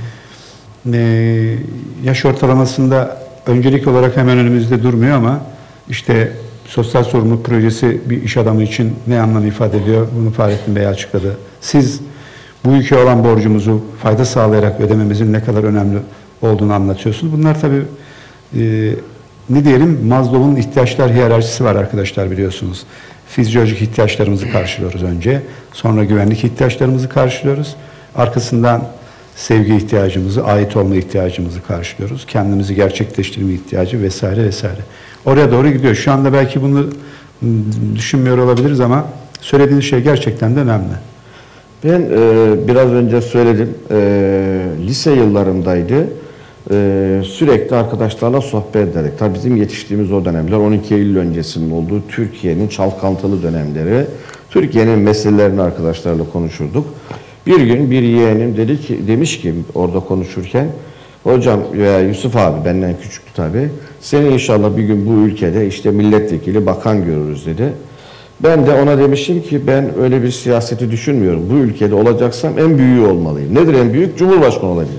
e, yaş ortalamasında öncelik olarak hemen önümüzde durmuyor ama işte sosyal sorumluluk projesi bir iş adamı için ne anlam ifade ediyor? Bunu Fahrettin Bey açıkladı. Siz bu ülkeye olan borcumuzu fayda sağlayarak ödememizin ne kadar önemli olduğunu anlatıyorsunuz. Bunlar tabii e, ne diyelim, Maslow'un ihtiyaçlar hiyerarşisi var arkadaşlar, biliyorsunuz. Fizyolojik ihtiyaçlarımızı karşılıyoruz önce. Sonra güvenlik ihtiyaçlarımızı karşılıyoruz. Arkasından sevgi ihtiyacımızı, ait olma ihtiyacımızı karşılıyoruz. Kendimizi gerçekleştirme ihtiyacı vesaire vesaire. Oraya doğru gidiyor. Şu anda belki bunu düşünmüyor olabiliriz ama söylediğiniz şey gerçekten de önemli. Ben e, biraz önce söyledim. E, lise yıllarımdaydı. Ee, sürekli arkadaşlarla sohbet ederdik. Tabii bizim yetiştiğimiz o dönemler on iki Eylül öncesinin olduğu Türkiye'nin çalkantılı dönemleri. Türkiye'nin meselelerini arkadaşlarla konuşurduk. Bir gün bir yeğenim dedi ki, demiş ki orada konuşurken, hocam veya Yusuf abi, benden küçüktü tabii, seni inşallah bir gün bu ülkede işte milletvekili, bakan görürüz dedi. Ben de ona demişim ki ben öyle bir siyaseti düşünmüyorum. Bu ülkede olacaksam en büyüğü olmalıyım. Nedir en büyük? Cumhurbaşkanı olabilirim.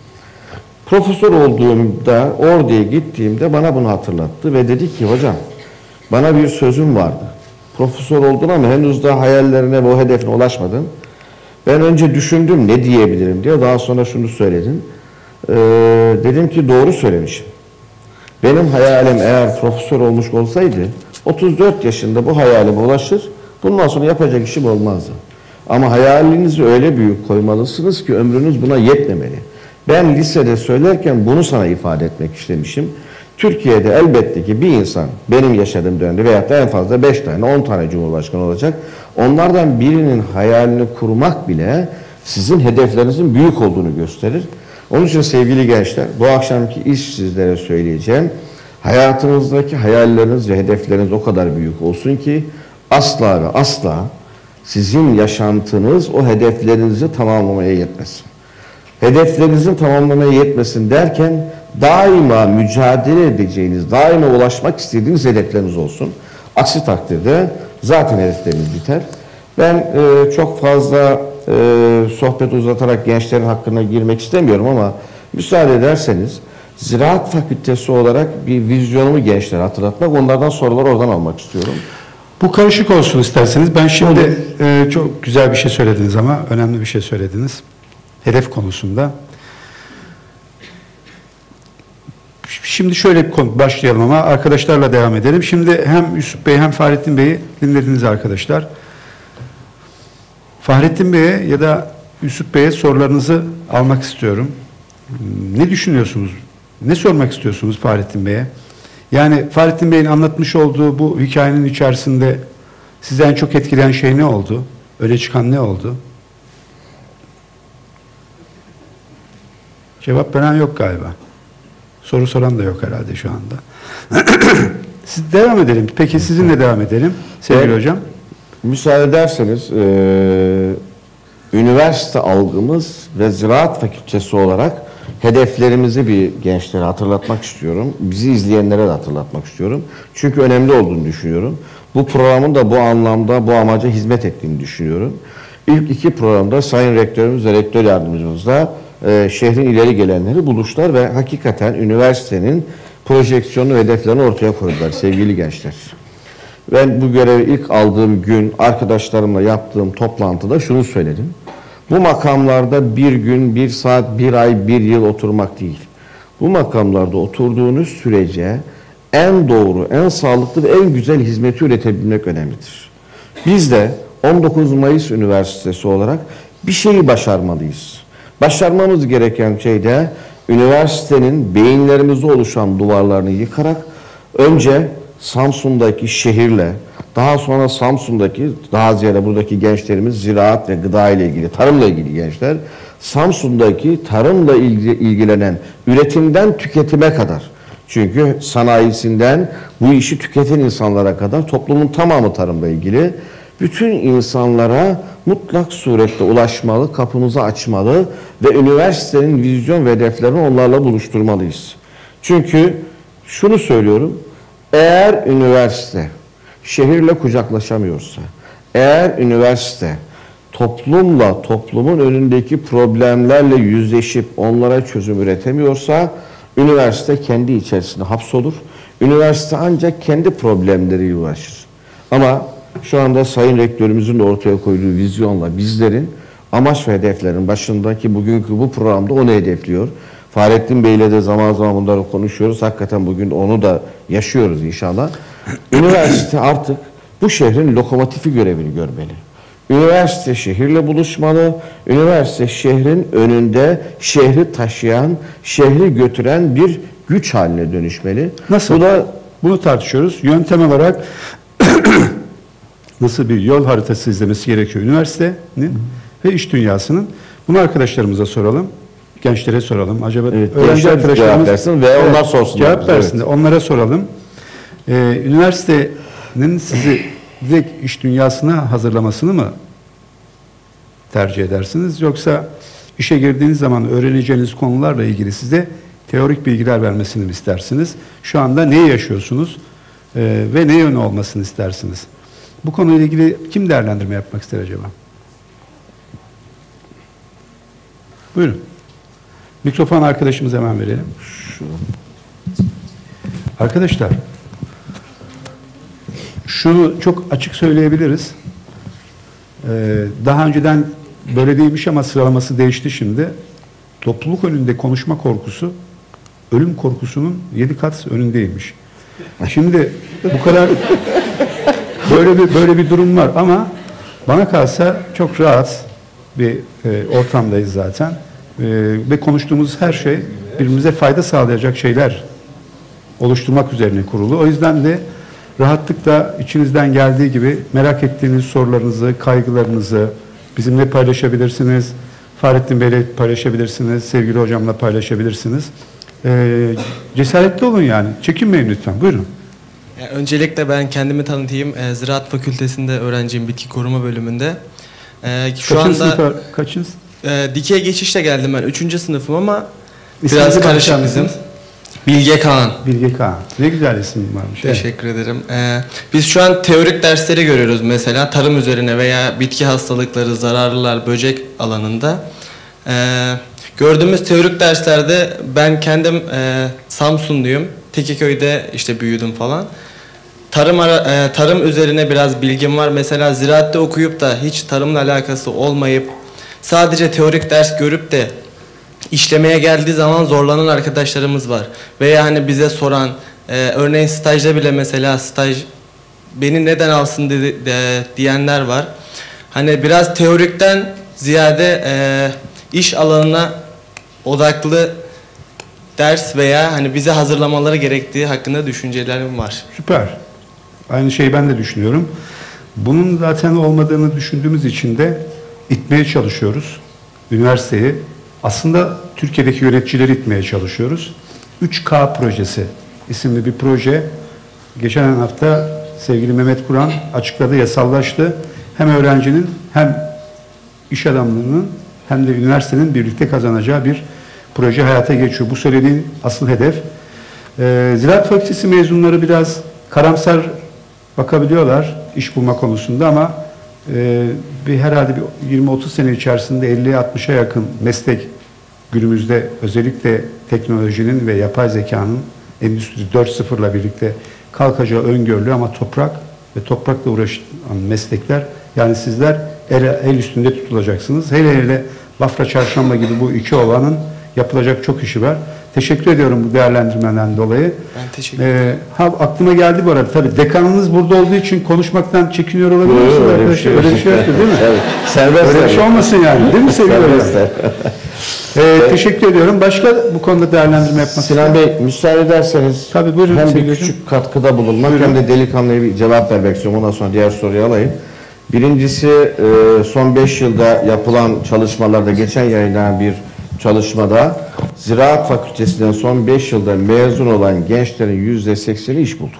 Profesör olduğumda, orduya gittiğimde bana bunu hatırlattı ve dedi ki hocam bana bir sözüm vardı. Profesör oldun ama henüz daha hayallerine ve o hedefine ulaşmadın. Ben önce düşündüm ne diyebilirim diye, daha sonra şunu söyledim. Ee, dedim ki doğru söylemişim. Benim hayalim eğer profesör olmuş olsaydı otuz dört yaşında bu hayalime ulaşır, bundan sonra yapacak işim olmazdı. Ama hayalinizi öyle büyük koymalısınız ki ömrünüz buna yetmemeli. Ben lisede söylerken bunu sana ifade etmek istemişim. Türkiye'de elbette ki bir insan benim yaşadığım dönemde veyahut da en fazla beş tane, on tane cumhurbaşkanı olacak. Onlardan birinin hayalini kurmak bile sizin hedeflerinizin büyük olduğunu gösterir. Onun için sevgili gençler, bu akşamki iş sizlere söyleyeceğim. Hayatınızdaki hayalleriniz ve hedefleriniz o kadar büyük olsun ki asla ve asla sizin yaşantınız o hedeflerinizi tamamlamaya yetmesin. Hedeflerinizin tamamlamaya yetmesin derken daima mücadele edeceğiniz, daima ulaşmak istediğiniz hedefleriniz olsun. Aksi takdirde zaten hedefleriniz biter. Ben e, çok fazla e, sohbet uzatarak gençlerin hakkına girmek istemiyorum ama müsaade ederseniz Ziraat Fakültesi olarak bir vizyonumu gençlere hatırlatmak, onlardan sorular oradan almak istiyorum. Bu karışık olsun isterseniz. Ben şimdi e, çok güzel bir şey söylediniz ama önemli bir şey söylediniz. Hedef konusunda. Şimdi şöyle bir konu başlayalım ama arkadaşlarla devam edelim. Şimdi hem Yusuf Bey hem Fahrettin Bey'i dinlediniz arkadaşlar. Fahrettin Bey'e ya da Yusuf Bey'e sorularınızı almak istiyorum. Ne düşünüyorsunuz? Ne sormak istiyorsunuz Fahrettin Bey'e? Yani Fahrettin Bey'in anlatmış olduğu bu hikayenin içerisinde sizi en çok etkileyen şey ne oldu? Öne çıkan ne oldu? Cevap veren yok galiba. Soru soran da yok herhalde şu anda. Siz devam edelim. Peki sizinle devam edelim sevgili evet. hocam. Müsaade ederseniz e, üniversite algımız ve ziraat fakültesi olarak hedeflerimizi bir gençlere hatırlatmak istiyorum. Bizi izleyenlere de hatırlatmak istiyorum. Çünkü önemli olduğunu düşünüyorum. Bu programın da bu anlamda, bu amaca hizmet ettiğini düşünüyorum. İlk iki programda Sayın Rektörümüz ve Rektör Yardımcımızla e, şehrin ileri gelenleri buluştular ve hakikaten üniversitenin projeksiyonu ve hedeflerini ortaya koydular sevgili gençler. Ben bu görevi ilk aldığım gün arkadaşlarımla yaptığım toplantıda şunu söyledim. Bu makamlarda bir gün, bir saat, bir ay, bir yıl oturmak değil. Bu makamlarda oturduğunuz sürece en doğru, en sağlıklı ve en güzel hizmeti üretebilmek önemlidir. Biz de on dokuz Mayıs Üniversitesi olarak bir şeyi başarmalıyız. Başarmamız gereken şey de üniversitenin beyinlerimizde oluşan duvarlarını yıkarak önce Samsun'daki şehirle, daha sonra Samsun'daki, daha ziyade buradaki gençlerimiz ziraat ve gıda ile ilgili, tarımla ilgili gençler, Samsun'daki tarımla ilgilenen üretimden tüketime kadar, çünkü sanayisinden bu işi tüketen insanlara kadar toplumun tamamı tarımla ilgili, bütün insanlara mutlak surette ulaşmalı, kapımızı açmalı ve üniversitenin vizyon ve hedeflerini onlarla buluşturmalıyız. Çünkü şunu söylüyorum, eğer üniversite şehirle kucaklaşamıyorsa, eğer üniversite toplumla, toplumun önündeki problemlerle yüzleşip onlara çözüm üretemiyorsa, üniversite kendi içerisinde hapsolur. Üniversite ancak kendi problemleriyle uğraşır. Ama şu anda Sayın Rektörümüzün de ortaya koyduğu vizyonla bizlerin amaç ve hedeflerin başındaki bugünkü bu programda onu hedefliyor. Fahrettin Bey ile de zaman zaman bunları konuşuyoruz. Hakikaten bugün onu da yaşıyoruz inşallah. Üniversite artık bu şehrin lokomotifi görevini görmeli. Üniversite şehirle buluşmalı. Üniversite şehrin önünde şehri taşıyan, şehri götüren bir güç haline dönüşmeli. Nasıl? Bu da bunu tartışıyoruz. Yöntem olarak nasıl bir yol haritası izlemesi gerekiyor üniversitenin ve iş dünyasının? Bunu arkadaşlarımıza soralım. Gençlere soralım. Acaba evet, öğrenci arkadaşlarımız versin ve evet, onlar sorsunlar. Cevap versin. Evet. Onlara soralım. Ee, üniversitenin sizi direkt iş dünyasına hazırlamasını mı tercih edersiniz? Yoksa işe girdiğiniz zaman öğreneceğiniz konularla ilgili size teorik bilgiler vermesini mi istersiniz? Şu anda neyi yaşıyorsunuz ee, ve ne yönü olmasını istersiniz? Bu konuyla ilgili kim değerlendirme yapmak ister acaba? Buyurun. Mikrofon arkadaşımıza hemen verelim. Şu. Arkadaşlar, şunu çok açık söyleyebiliriz. Ee, daha önceden böyle değilmiş ama sıralaması değişti şimdi. Topluluk önünde konuşma korkusu, ölüm korkusunun yedi kat önündeymiş. Şimdi bu kadar böyle bir böyle bir durum var ama bana kalsa çok rahat bir e, ortamdayız zaten. Ee, ve konuştuğumuz her şey birbirimize fayda sağlayacak şeyler oluşturmak üzerine kurulu. O yüzden de rahatlıkla içinizden geldiği gibi merak ettiğiniz sorularınızı, kaygılarınızı bizimle paylaşabilirsiniz. Fahrettin Bey'le paylaşabilirsiniz. Sevgili hocamla paylaşabilirsiniz. Ee, cesaretli olun yani. Çekinmeyin lütfen. Buyurun. Yani öncelikle ben kendimi tanıtayım. E, Ziraat Fakültesi'nde öğrenciyim, bitki koruma bölümünde. E, şu kaçıncı anda sınıfa, kaçıncı? E, dikey geçişle geldim ben. Üçüncü sınıfım ama İsminizi biraz karışık bizim. Bilge Kaan. Bilge Kaan. Ne güzel isim varmış. Teşekkür evet. ederim. Ee, biz şu an teorik dersleri görüyoruz mesela tarım üzerine veya bitki hastalıkları, zararlılar, böcek alanında. Ee, gördüğümüz teorik derslerde ben kendim e, Samsunluyum. Tekeköy'de işte büyüdüm falan. tarım ara, e, tarım üzerine biraz bilgim var. Mesela ziraatte okuyup da hiç tarımla alakası olmayıp sadece teorik ders görüp de işlemeye geldiği zaman zorlanan arkadaşlarımız var. Veya hani bize soran, e, örneğin stajda bile mesela staj beni neden alsın dedi, de, diyenler var. Hani biraz teorikten ziyade e, iş alanına odaklı ders veya hani bize hazırlamaları gerektiği hakkında düşüncelerim var. Süper. Aynı şeyi ben de düşünüyorum. Bunun zaten olmadığını düşündüğümüz için de itmeye çalışıyoruz. Üniversiteyi. Aslında Türkiye'deki yöneticileri itmeye çalışıyoruz. üç K projesi isimli bir proje. Geçen hafta sevgili Mehmet Kur'an açıkladı, yasallaştı. Hem öğrencinin hem iş adamlarının hem de üniversitenin birlikte kazanacağı bir proje hayata geçiyor. Bu söylediğin asıl hedef. Ee, Ziraat Fakültesi mezunları biraz karamsar bakabiliyorlar iş bulma konusunda ama e, bir herhalde bir yirmi otuz sene içerisinde elliye altmışa yakın meslek günümüzde özellikle teknolojinin ve yapay zekanın Endüstri dört nokta sıfırla birlikte kalkacağı öngörülüyor ama toprak ve toprakla uğraşan meslekler, yani sizler el, el üstünde tutulacaksınız. Hele hele Bafra Çarşamba gibi bu iki ovanın yapılacak çok işi var. Teşekkür ediyorum bu değerlendirmeden dolayı. Ben teşekkür ederim. Ee, ha, aklıma geldi bu arada. Tabii dekanınız burada olduğu için konuşmaktan çekiniyor olabilirsiniz Öyle arkadaşlar. Öyle bir şey yoktu değil mi? Evet. Serbest. Öyle bir şey olmasın yani. Değil mi sevgili hocam? Ee, teşekkür ediyorum. Başka bu konuda değerlendirme yapmak Sinan Bey, müsaade ederseniz Tabii, buyurun hem bir sevgili küçük katkıda bulunmak Buyurun. hem de delikanlıya bir cevap vermek istiyorum. Ondan sonra diğer soruyu alayım. Birincisi, e, son beş yılda yapılan çalışmalarda, geçen yayınlanan bir çalışmada Ziraat Fakültesinden son beş yılda mezun olan gençlerin yüzde sekseni iş buldu.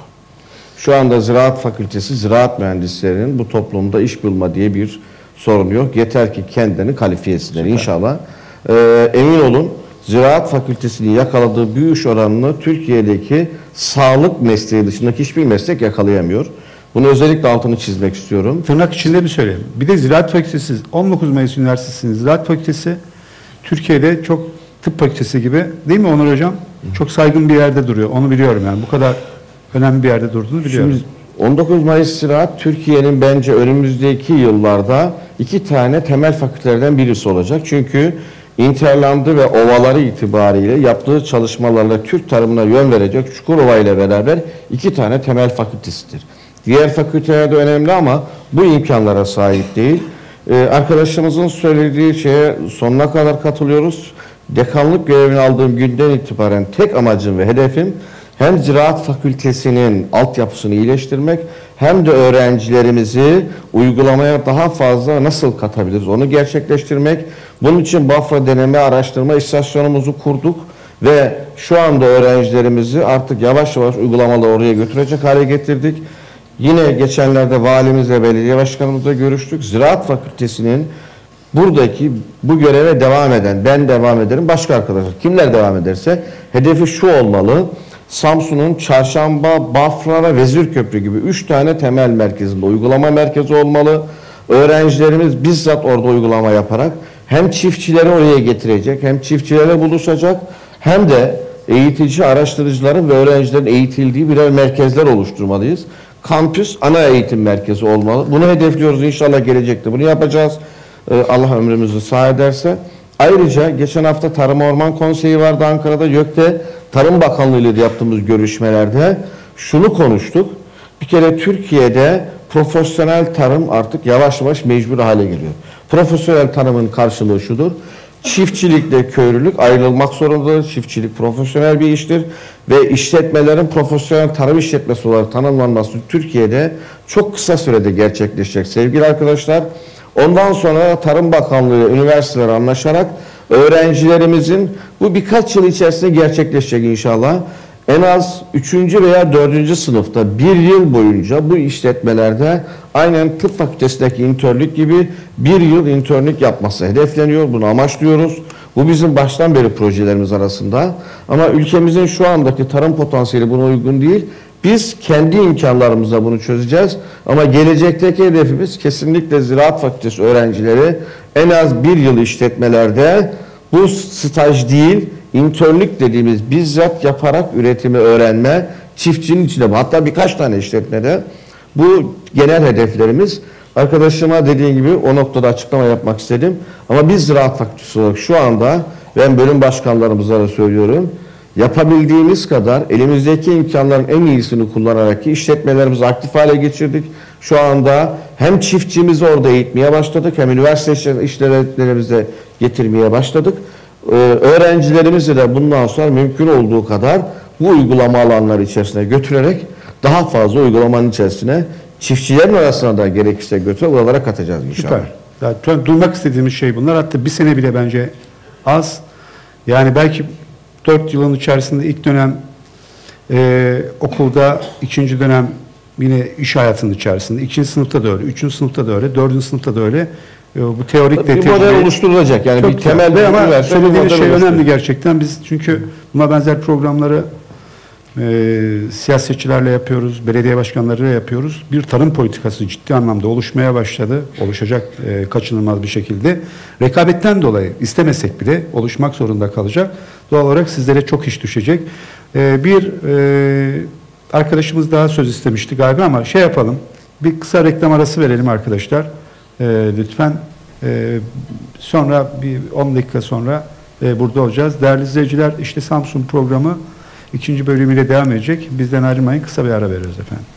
Şu anda Ziraat Fakültesi, ziraat mühendislerinin bu toplumda iş bulma diye bir sorun yok. Yeter ki kendilerini kalifiye etsinler inşallah. Ee, emin olun, Ziraat Fakültesi'nin yakaladığı bu iş oranını Türkiye'deki sağlık mesleği dışındaki hiçbir meslek yakalayamıyor. Bunu özellikle altını çizmek istiyorum. Tırnak içinde mi söyleyeyim? Bir de Ziraat Fakültesi, on dokuz Mayıs Üniversitesi'nin Ziraat Fakültesi Türkiye'de çok tıp fakültesi gibi, değil mi Onur Hocam? Çok saygın bir yerde duruyor. Onu biliyorum yani. Bu kadar önemli bir yerde durduğunu biliyorum. Şimdi on dokuz Mayıs Ziraat Türkiye'nin bence önümüzdeki yıllarda iki tane temel fakültelerden birisi olacak. Çünkü Interland'ı ve ovaları itibariyle yaptığı çalışmalarla Türk tarımına yön verecek Çukurova ile beraber iki tane temel fakültesidir. Diğer fakülteler de önemli ama bu imkanlara sahip değil. Ee, arkadaşımızın söylediği şeye sonuna kadar katılıyoruz. Dekanlık görevini aldığım günden itibaren tek amacım ve hedefim hem Ziraat Fakültesinin altyapısını iyileştirmek hem de öğrencilerimizi uygulamaya daha fazla nasıl katabiliriz onu gerçekleştirmek. Bunun için Bafra Deneme Araştırma İstasyonumuzu kurduk ve şu anda öğrencilerimizi artık yavaş yavaş uygulamalı oraya götürecek hale getirdik. Yine geçenlerde valimizle, belediye başkanımızla görüştük. Ziraat Fakültesinin buradaki bu göreve devam eden, ben devam ederim, başka arkadaşlar, kimler devam ederse hedefi şu olmalı. Samsun'un Çarşamba, Bafra ve Vezirköprü gibi üç tane temel merkezinde uygulama merkezi olmalı. Öğrencilerimiz bizzat orada uygulama yaparak hem çiftçileri oraya getirecek, hem çiftçilerle buluşacak, hem de eğitici, araştırıcıların ve öğrencilerin eğitildiği birer merkezler oluşturmalıyız. Kampüs ana eğitim merkezi olmalı. Bunu hedefliyoruz, inşallah gelecekte bunu yapacağız. Ee, Allah ömrümüzü sağ ederse. Ayrıca geçen hafta Tarım Orman Konseyi vardı Ankara'da. YÖK'te Tarım Bakanlığı ile yaptığımız görüşmelerde şunu konuştuk. Bir kere Türkiye'de profesyonel tarım artık yavaş yavaş mecbur hale geliyor. Profesyonel tarımın karşılığı şudur. Çiftçilikle köylülük ayrılmak zorundadır. Çiftçilik profesyonel bir iştir ve işletmelerin profesyonel tarım işletmesi olarak tanımlanması Türkiye'de çok kısa sürede gerçekleşecek sevgili arkadaşlar. Ondan sonra Tarım Bakanlığı ile üniversiteler anlaşarak öğrencilerimizin bu birkaç yıl içerisinde gerçekleşecek inşallah. En az üçüncü veya dördüncü sınıfta bir yıl boyunca bu işletmelerde aynen tıp fakültesindeki internlük gibi bir yıl internlük yapması hedefleniyor. Bunu amaçlıyoruz. Bu bizim baştan beri projelerimiz arasında. Ama ülkemizin şu andaki tarım potansiyeli buna uygun değil. Biz kendi imkanlarımızla bunu çözeceğiz. Ama gelecekteki hedefimiz kesinlikle Ziraat Fakültesi öğrencileri en az bir yıl işletmelerde bu staj değil, internlük dediğimiz bizzat yaparak üretimi öğrenme çiftçinin içinde bu. Hatta birkaç tane işletmede bu genel hedeflerimiz. Arkadaşıma dediğim gibi o noktada açıklama yapmak istedim. Ama biz ziraat fakültesi olarak şu anda ben bölüm başkanlarımıza da söylüyorum. Yapabildiğimiz kadar elimizdeki imkanların en iyisini kullanarak işletmelerimizi aktif hale geçirdik. Şu anda hem çiftçimizi orada eğitmeye başladık, hem üniversite işletmelerimize getirmeye başladık. Ee, öğrencilerimizi de bundan sonra mümkün olduğu kadar bu uygulama alanları içerisine götürerek daha fazla uygulamanın içerisine çiftçilerin arasına da gerekirse götürüp oralara katacağız inşallah. Süper. Zaten duymak istediğimiz şey bunlar. Hatta bir sene bile bence az. Yani belki dört yılın içerisinde ilk dönem e, okulda, ikinci dönem yine iş hayatının içerisinde, ikinci sınıfta da öyle, üçüncü sınıfta da öyle, dördüncü sınıfta da öyle. E, bu teorik de bir model oluşturulacak. Yani bir temelde ama söylediğiniz şey önemli gerçekten. Biz çünkü buna benzer programları e, siyasetçilerle yapıyoruz, belediye başkanlarıyla yapıyoruz. Bir tarım politikası ciddi anlamda oluşmaya başladı. Oluşacak e, kaçınılmaz bir şekilde. Rekabetten dolayı istemesek bile oluşmak zorunda kalacak. Doğal olarak sizlere çok iş düşecek. E, bir e, arkadaşımız daha söz istemişti galiba ama şey yapalım. Bir kısa reklam arası verelim arkadaşlar. E, lütfen. E, sonra bir on dakika sonra e, burada olacağız. Değerli izleyiciler, işte Samsun programı ikinci bölümüyle devam edecek. Bizden ayrılmayın. Kısa bir ara veriyoruz efendim.